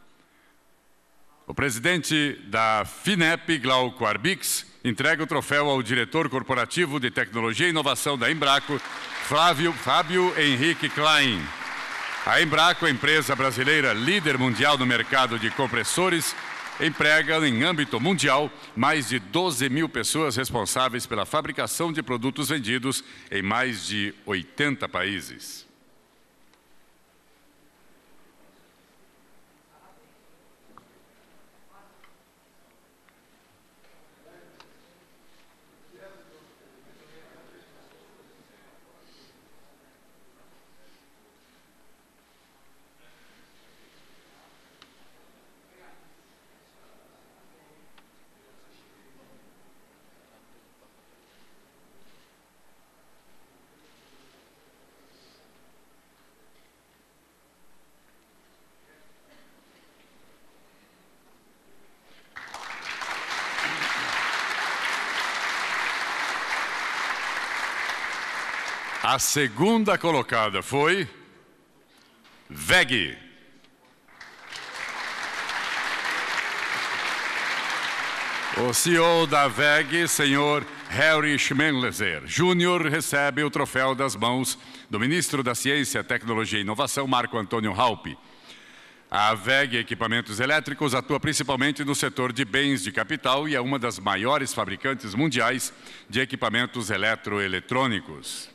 O presidente da FINEP, Glauco Arbix, entrega o troféu ao diretor corporativo de tecnologia e inovação da Embraco, Flávio, Fábio Henrique Klein. A Embraco, empresa brasileira líder mundial no mercado de compressores, emprega em âmbito mundial mais de doze mil pessoas responsáveis pela fabricação de produtos vendidos em mais de oitenta países. A segunda colocada foi V E G. O C E O da V E G, senhor Harry Schmenlezer Júnior, recebe o troféu das mãos do ministro da Ciência, Tecnologia e Inovação, Marco Antônio Halpe. A V E G Equipamentos Elétricos atua principalmente no setor de bens de capital e é uma das maiores fabricantes mundiais de equipamentos eletroeletrônicos.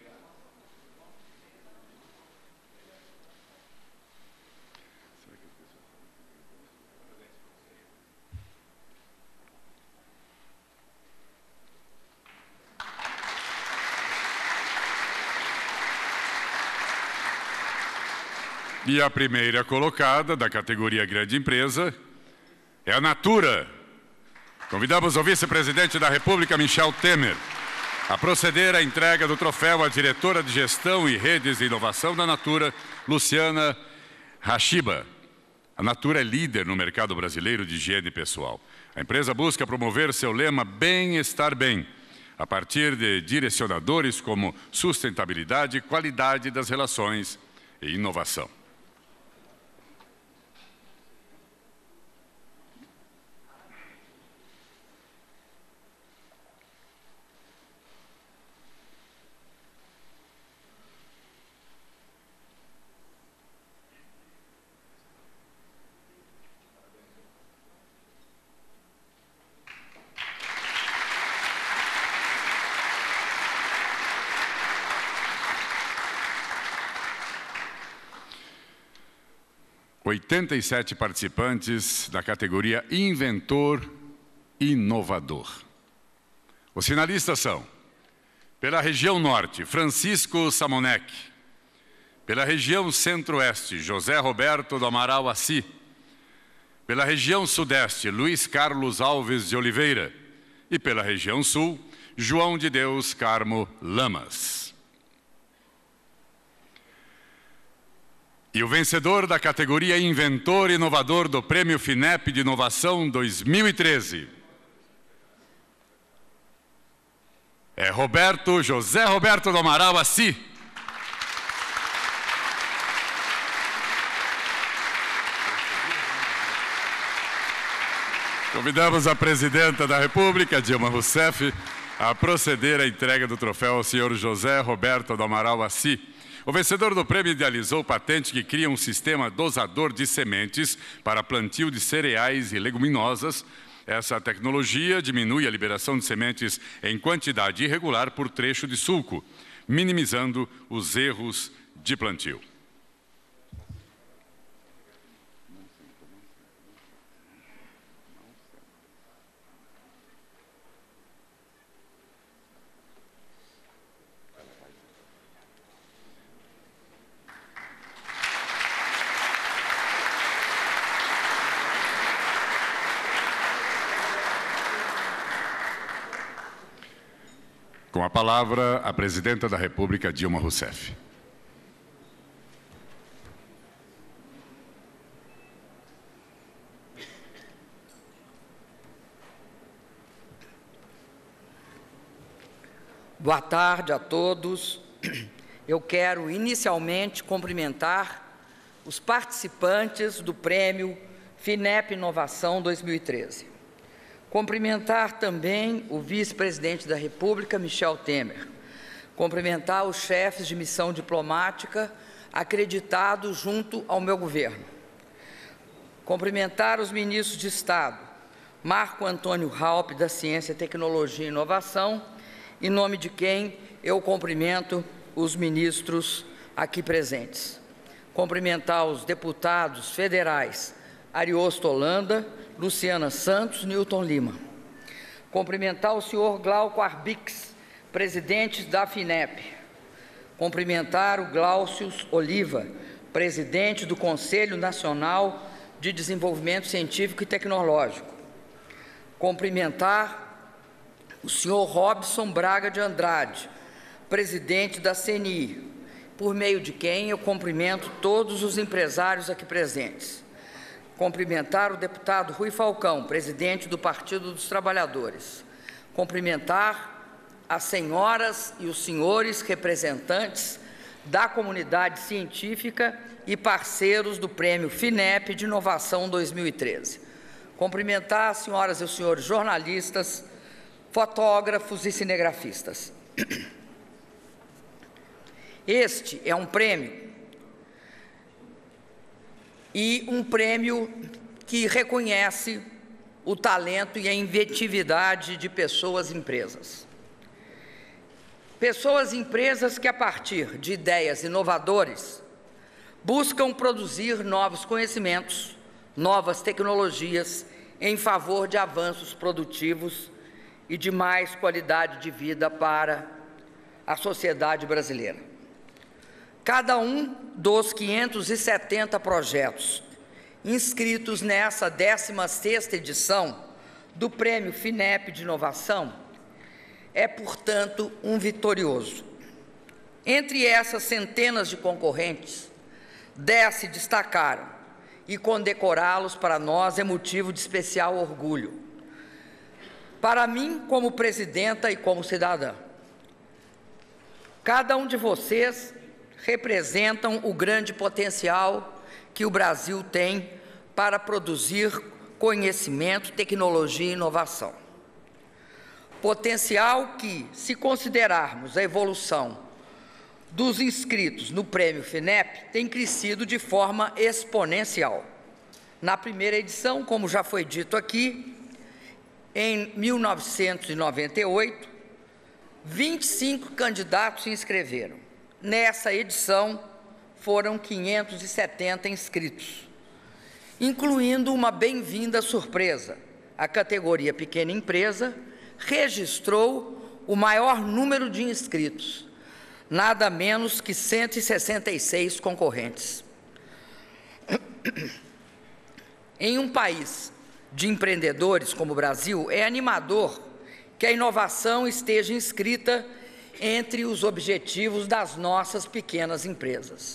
E a primeira colocada da categoria Grande Empresa é a Natura. Convidamos o vice-presidente da República, Michel Temer, a proceder à entrega do troféu à diretora de Gestão e Redes de Inovação da Natura, Luciana Hashiba. A Natura é líder no mercado brasileiro de higiene pessoal. A empresa busca promover seu lema Bem-Estar Bem, a partir de direcionadores como sustentabilidade, qualidade das relações e inovação. oitenta e sete participantes da categoria Inventor Inovador. Os finalistas são: pela região Norte, Francisco Samonek; pela região Centro-Oeste, José Roberto do Amaral Assi; pela região Sudeste, Luiz Carlos Alves de Oliveira; e pela região Sul, João de Deus Carmo Lamas. E o vencedor da categoria Inventor Inovador do Prêmio FINEP de Inovação dois mil e treze é Roberto, José Roberto do Amaral Assi. Convidamos a presidenta da República, Dilma Rousseff, a proceder à entrega do troféu ao senhor José Roberto do Amaral Assi. O vencedor do prêmio idealizou patente que cria um sistema dosador de sementes para plantio de cereais e leguminosas. Essa tecnologia diminui a liberação de sementes em quantidade irregular por trecho de sulco, minimizando os erros de plantio. Com a palavra, a Presidenta da República, Dilma Rousseff. Boa tarde a todos. Eu quero inicialmente cumprimentar os participantes do Prêmio FINEP Inovação dois mil e treze. Cumprimentar também o vice-presidente da República, Michel Temer. Cumprimentar os chefes de missão diplomática acreditados junto ao meu governo. Cumprimentar os ministros de Estado, Marco Antônio Raupp, da Ciência, Tecnologia e Inovação, em nome de quem eu cumprimento os ministros aqui presentes. Cumprimentar os deputados federais Ariosto Holanda, Luciana Santos, Newton Lima. Cumprimentar o senhor Glauco Arbix, presidente da FINEP. Cumprimentar o Glaucio Oliva, presidente do Conselho Nacional de Desenvolvimento Científico e Tecnológico. Cumprimentar o senhor Robson Braga de Andrade, presidente da C N I, por meio de quem eu cumprimento todos os empresários aqui presentes. Cumprimentar o deputado Rui Falcão, presidente do Partido dos Trabalhadores. Cumprimentar as senhoras e os senhores representantes da comunidade científica e parceiros do Prêmio FINEP de Inovação dois mil e treze. Cumprimentar as senhoras e os senhores jornalistas, fotógrafos e cinegrafistas. Este é um prêmio e um prêmio que reconhece o talento e a inventividade de pessoas e empresas. Pessoas e empresas que, a partir de ideias inovadoras, buscam produzir novos conhecimentos, novas tecnologias em favor de avanços produtivos e de mais qualidade de vida para a sociedade brasileira. Cada um dos quinhentos e setenta projetos inscritos nessa décima sexta edição do Prêmio FINEP de Inovação é, portanto, um vitorioso. Entre essas centenas de concorrentes, dez se destacaram, e condecorá-los para nós é motivo de especial orgulho. Para mim, como presidenta e como cidadã, cada um de vocês representam o grande potencial que o Brasil tem para produzir conhecimento, tecnologia e inovação. Potencial que, se considerarmos a evolução dos inscritos no Prêmio FINEP, tem crescido de forma exponencial. Na primeira edição, como já foi dito aqui, em mil novecentos e noventa e oito, vinte e cinco candidatos se inscreveram. Nessa edição, foram quinhentos e setenta inscritos, incluindo uma bem-vinda surpresa. A categoria Pequena Empresa registrou o maior número de inscritos, nada menos que cento e sessenta e seis concorrentes. Em um país de empreendedores como o Brasil, é animador que a inovação esteja inscrita entre os objetivos das nossas pequenas empresas.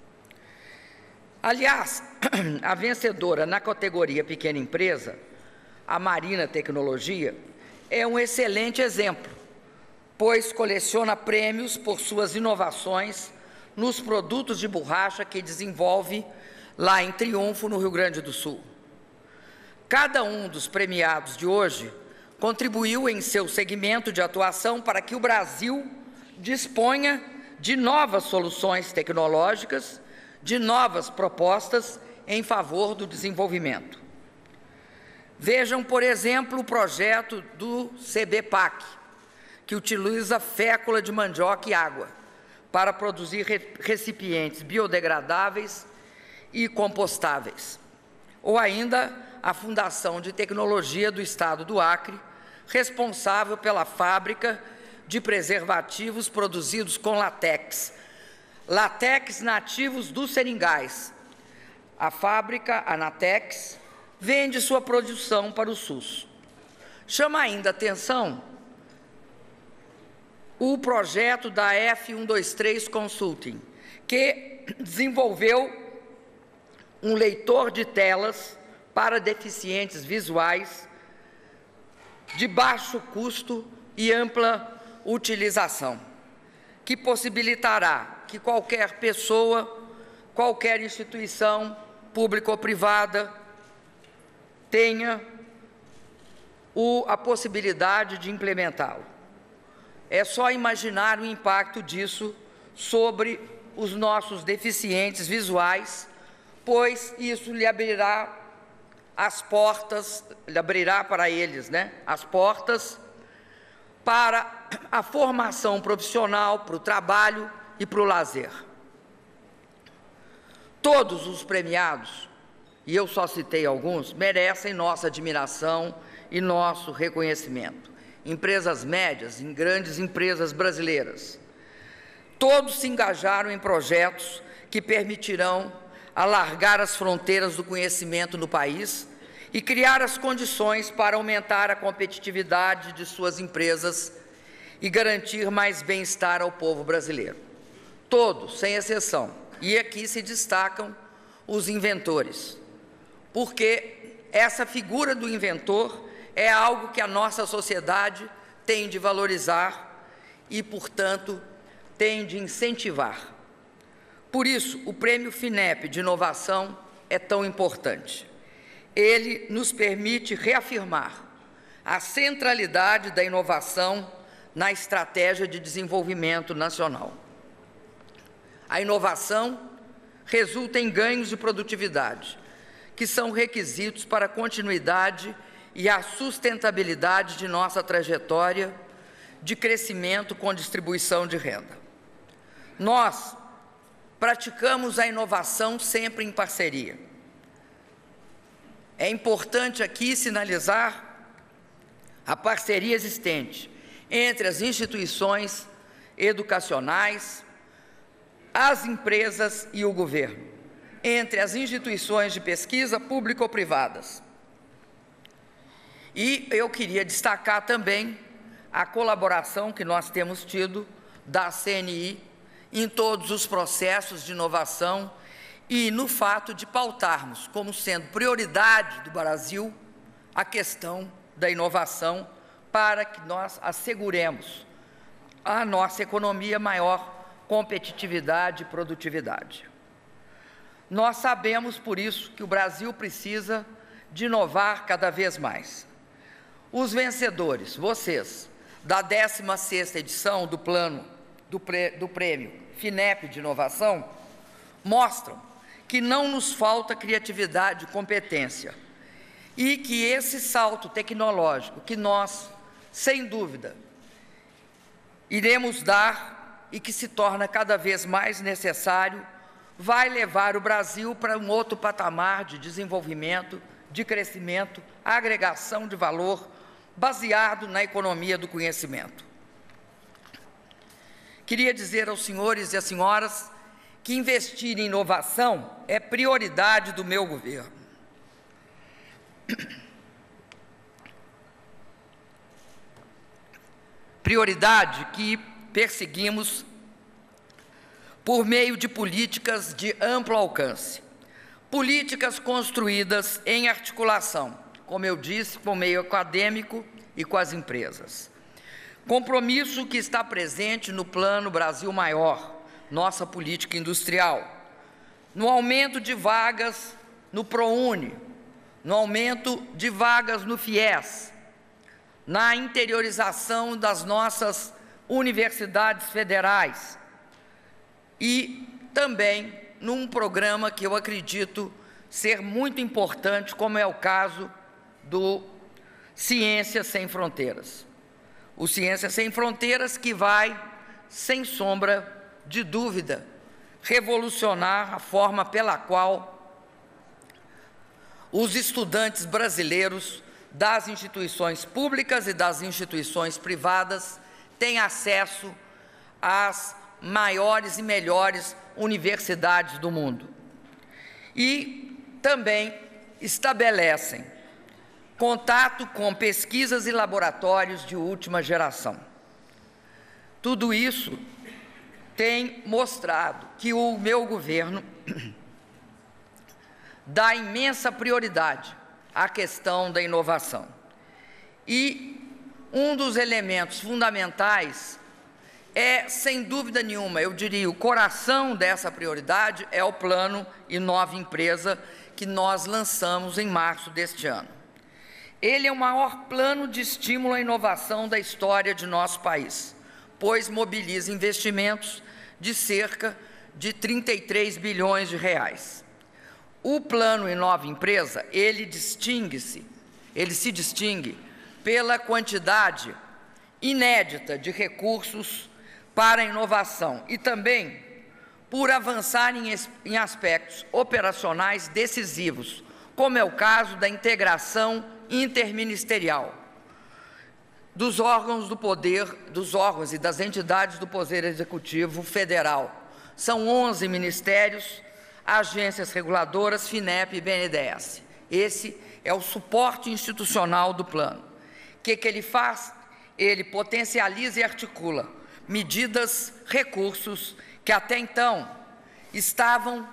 Aliás, a vencedora na categoria Pequena Empresa, a Marina Tecnologia, é um excelente exemplo, pois coleciona prêmios por suas inovações nos produtos de borracha que desenvolve lá em Triunfo, no Rio Grande do Sul. Cada um dos premiados de hoje contribuiu em seu segmento de atuação para que o Brasil disponha de novas soluções tecnológicas, de novas propostas em favor do desenvolvimento. Vejam, por exemplo, o projeto do C B P A C, que utiliza fécula de mandioca e água para produzir recipientes biodegradáveis e compostáveis. Ou ainda a Fundação de Tecnologia do Estado do Acre, responsável pela fábrica de preservativos produzidos com látex, látex nativos dos seringais. A fábrica, a Natex, vende sua produção para o SUS. Chama ainda atenção o projeto da F cento e vinte e três Consulting, que desenvolveu um leitor de telas para deficientes visuais de baixo custo e ampla utilização, que possibilitará que qualquer pessoa, qualquer instituição, pública ou privada, tenha o, a possibilidade de implementá-lo. É só imaginar o impacto disso sobre os nossos deficientes visuais, pois isso lhe abrirá as portas, lhe abrirá para eles, né, as portas para a formação profissional, para o trabalho e para o lazer. Todos os premiados, e eu só citei alguns, merecem nossa admiração e nosso reconhecimento. Empresas médias e grandes empresas brasileiras. Todos se engajaram em projetos que permitirão alargar as fronteiras do conhecimento no país e criar as condições para aumentar a competitividade de suas empresas e garantir mais bem-estar ao povo brasileiro. Todos, sem exceção. E aqui se destacam os inventores, porque essa figura do inventor é algo que a nossa sociedade tem de valorizar e, portanto, tem de incentivar. Por isso, o Prêmio FINEP de Inovação é tão importante. Ele nos permite reafirmar a centralidade da inovação na estratégia de desenvolvimento nacional. A inovação resulta em ganhos de produtividade, que são requisitos para a continuidade e a sustentabilidade de nossa trajetória de crescimento com distribuição de renda. Nós praticamos a inovação sempre em parceria. É importante aqui sinalizar a parceria existente entre as instituições educacionais, as empresas e o governo, entre as instituições de pesquisa pública ou privadas. E eu queria destacar também a colaboração que nós temos tido da C N I em todos os processos de inovação e no fato de pautarmos como sendo prioridade do Brasil a questão da inovação para que nós asseguremos à nossa economia maior competitividade e produtividade. Nós sabemos, por isso, que o Brasil precisa de inovar cada vez mais. Os vencedores, vocês, da décima sexta edição do plano do, prê, do Prêmio FINEP de Inovação, mostram que não nos falta criatividade e competência e que esse salto tecnológico que nós, sem dúvida, iremos dar e que se torna cada vez mais necessário, vai levar o Brasil para um outro patamar de desenvolvimento, de crescimento, agregação de valor, baseado na economia do conhecimento. Queria dizer aos senhores e às senhoras que investir em inovação é prioridade do meu governo. Prioridade que perseguimos por meio de políticas de amplo alcance, políticas construídas em articulação, como eu disse, com o meio acadêmico e com as empresas. Compromisso que está presente no Plano Brasil Maior, nossa política industrial, no aumento de vagas no ProUni, no aumento de vagas no FIES, na interiorização das nossas universidades federais e também num programa que eu acredito ser muito importante, como é o caso do Ciência Sem Fronteiras. O Ciência Sem Fronteiras que vai, sem sombra de dúvida, revolucionar a forma pela qual os estudantes brasileiros das instituições públicas e das instituições privadas têm acesso às maiores e melhores universidades do mundo. E também estabelecem contato com pesquisas e laboratórios de última geração. Tudo isso tem mostrado que o meu governo dá imensa prioridade à questão da inovação. E um dos elementos fundamentais é, sem dúvida nenhuma, eu diria, o coração dessa prioridade é o Plano Inova Empresa, que nós lançamos em março deste ano. Ele é o maior plano de estímulo à inovação da história de nosso país, pois mobiliza investimentos de cerca de trinta e três bilhões de reais. O Plano Inova Empresa, ele distingue-se, ele se distingue pela quantidade inédita de recursos para a inovação e também por avançar em, em aspectos operacionais decisivos, como é o caso da integração interministerial dos órgãos do poder, dos órgãos e das entidades do Poder Executivo Federal. São onze ministérios, agências reguladoras, FINEP e B N D E S. Esse é o suporte institucional do plano. O que, que ele faz? Ele potencializa e articula medidas, recursos que até então estavam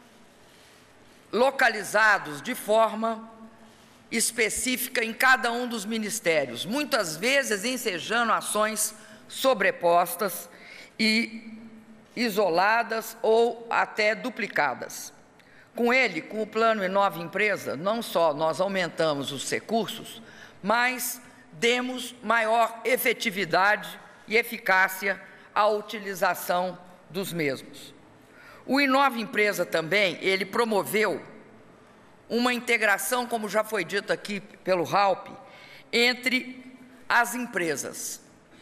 localizados de forma específica em cada um dos ministérios, muitas vezes ensejando ações sobrepostas e isoladas ou até duplicadas. Com ele, com o Plano Inova Empresa, não só nós aumentamos os recursos, mas demos maior efetividade e eficácia à utilização dos mesmos. O Inova Empresa também, ele promoveu uma integração, como já foi dito aqui pelo Raup, entre as empresas.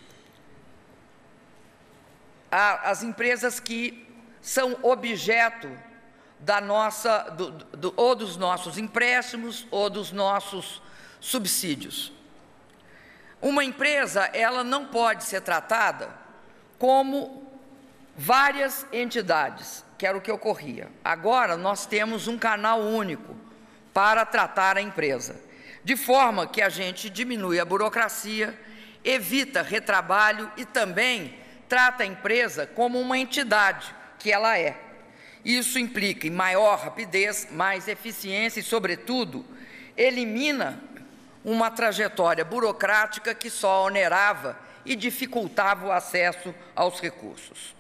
As empresas que são objeto da nossa, do, do, ou dos nossos empréstimos ou dos nossos subsídios. Uma empresa, ela não pode ser tratada como várias entidades, que era o que ocorria. Agora, nós temos um canal único para tratar a empresa, de forma que a gente diminui a burocracia, evita retrabalho e também trata a empresa como uma entidade que ela é. Isso implica em maior rapidez, mais eficiência e, sobretudo, elimina uma trajetória burocrática que só onerava e dificultava o acesso aos recursos.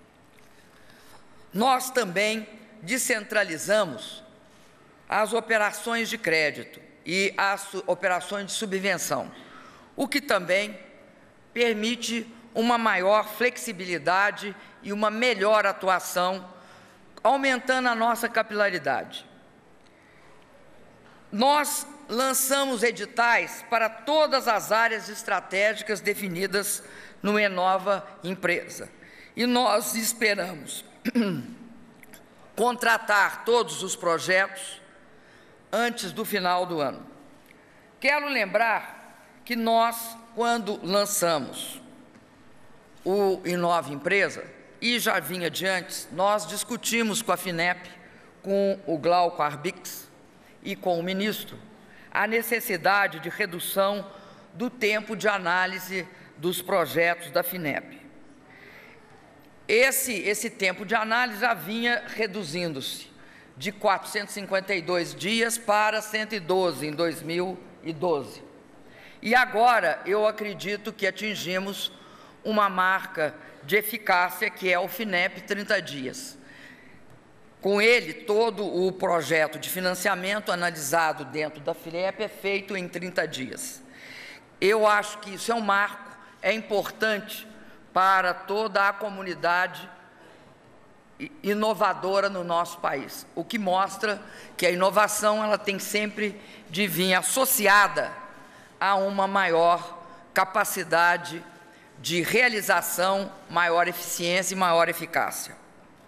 Nós também descentralizamos as operações de crédito e as operações de subvenção, o que também permite uma maior flexibilidade e uma melhor atuação, aumentando a nossa capilaridade. Nós lançamos editais para todas as áreas estratégicas definidas no Inova Empresa e nós esperamos contratar todos os projetos antes do final do ano. Quero lembrar que nós, quando lançamos o Inova Empresa, e já vinha de antes, nós discutimos com a FINEP, com o Glauco Arbix e com o ministro, a necessidade de redução do tempo de análise dos projetos da FINEP. Esse, esse tempo de análise já vinha reduzindo-se de quatrocentos e cinquenta e dois dias para cento e doze em dois mil e doze. E agora eu acredito que atingimos uma marca de eficácia que é o FINEP trinta dias. Com ele, todo o projeto de financiamento analisado dentro da FINEP é feito em trinta dias. Eu acho que isso é um marco, é importante para toda a comunidade inovadora no nosso país, o que mostra que a inovação ela tem sempre de vir associada a uma maior capacidade de realização, maior eficiência e maior eficácia.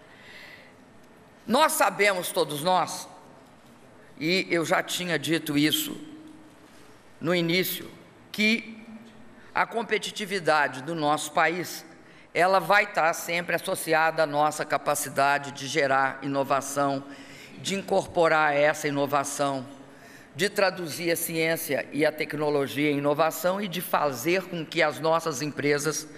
Nós sabemos, todos nós, e eu já tinha dito isso no início, que a competitividade do nosso país ela vai estar sempre associada à nossa capacidade de gerar inovação, de incorporar essa inovação, de traduzir a ciência e a tecnologia em inovação e de fazer com que as nossas empresas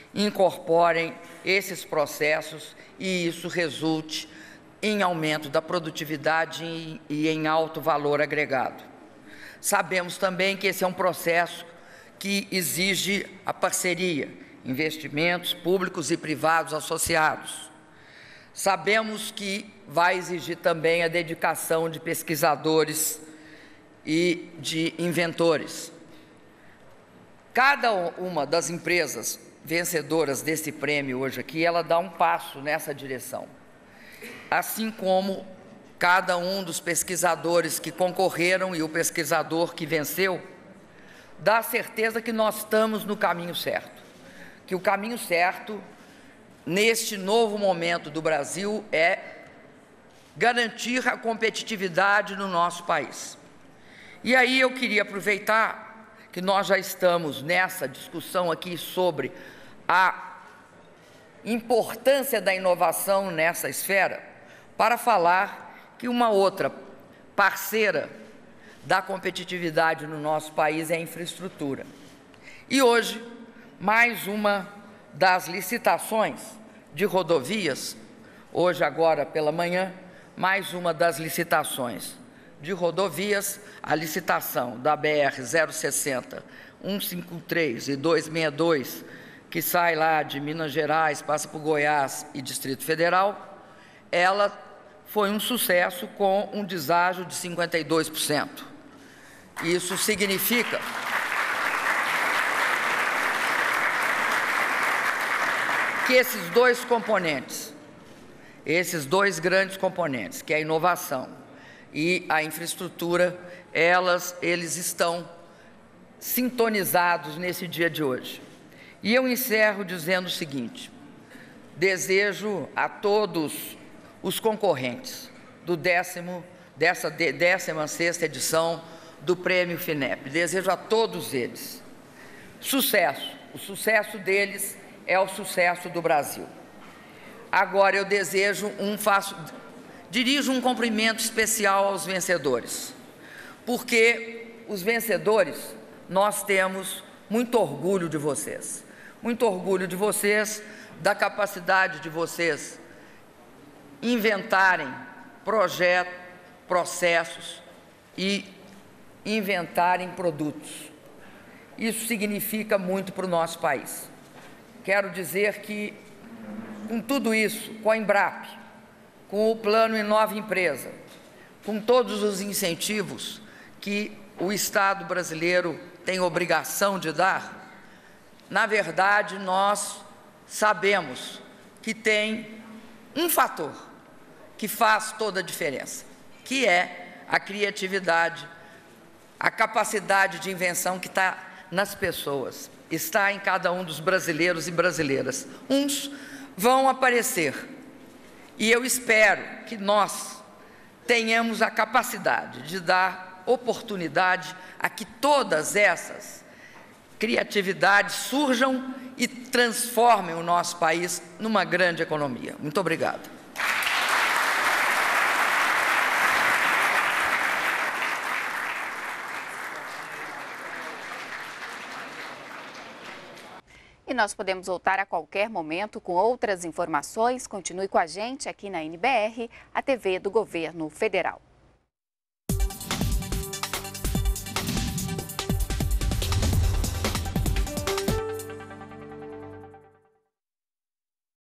incorporem esses processos e isso resulte em aumento da produtividade e em alto valor agregado. Sabemos também que esse é um processo que exige a parceria, investimentos públicos e privados associados. Sabemos que vai exigir também a dedicação de pesquisadores e de inventores. Cada uma das empresas vencedoras desse prêmio hoje aqui, ela dá um passo nessa direção. Assim como cada um dos pesquisadores que concorreram e o pesquisador que venceu, dá a certeza que nós estamos no caminho certo. Que o caminho certo, neste novo momento do Brasil, é garantir a competitividade no nosso país. E aí eu queria aproveitar que nós já estamos nessa discussão aqui sobre a importância da inovação nessa esfera, para falar que uma outra parceira da competitividade no nosso país é a infraestrutura. E hoje, mais uma das licitações de rodovias, hoje agora pela manhã, mais uma das licitações de rodovias, a licitação da B R zero sessenta, cento e cinquenta e três e duzentos e sessenta e dois, que sai lá de Minas Gerais, passa por Goiás e Distrito Federal, ela foi um sucesso com um deságio de cinquenta e dois por cento. Isso significa que esses dois componentes, esses dois grandes componentes, que é a inovação e a infraestrutura, elas, eles estão sintonizados nesse dia de hoje. E eu encerro dizendo o seguinte: desejo a todos os concorrentes do décimo, dessa décima sexta edição do Prêmio FINEP, desejo a todos eles sucesso. O sucesso deles é o sucesso do Brasil. Agora eu desejo um, faço, dirijo um cumprimento especial aos vencedores, porque os vencedores, nós temos muito orgulho de vocês, muito orgulho de vocês, da capacidade de vocês inventarem projetos, processos e inventarem produtos. Isso significa muito para o nosso país. Quero dizer que, com tudo isso, com a Embrapa, com o Plano Inova Empresa, com todos os incentivos que o Estado brasileiro tem obrigação de dar, na verdade, nós sabemos que tem um fator que faz toda a diferença, que é a criatividade, a capacidade de invenção que está nas pessoas, está em cada um dos brasileiros e brasileiras. Uns vão aparecer, e eu espero que nós tenhamos a capacidade de dar oportunidade a que todas essas criatividades surjam e transformem o nosso país numa grande economia. Muito obrigado. E nós podemos voltar a qualquer momento com outras informações. Continue com a gente aqui na N B R, a T V do Governo Federal.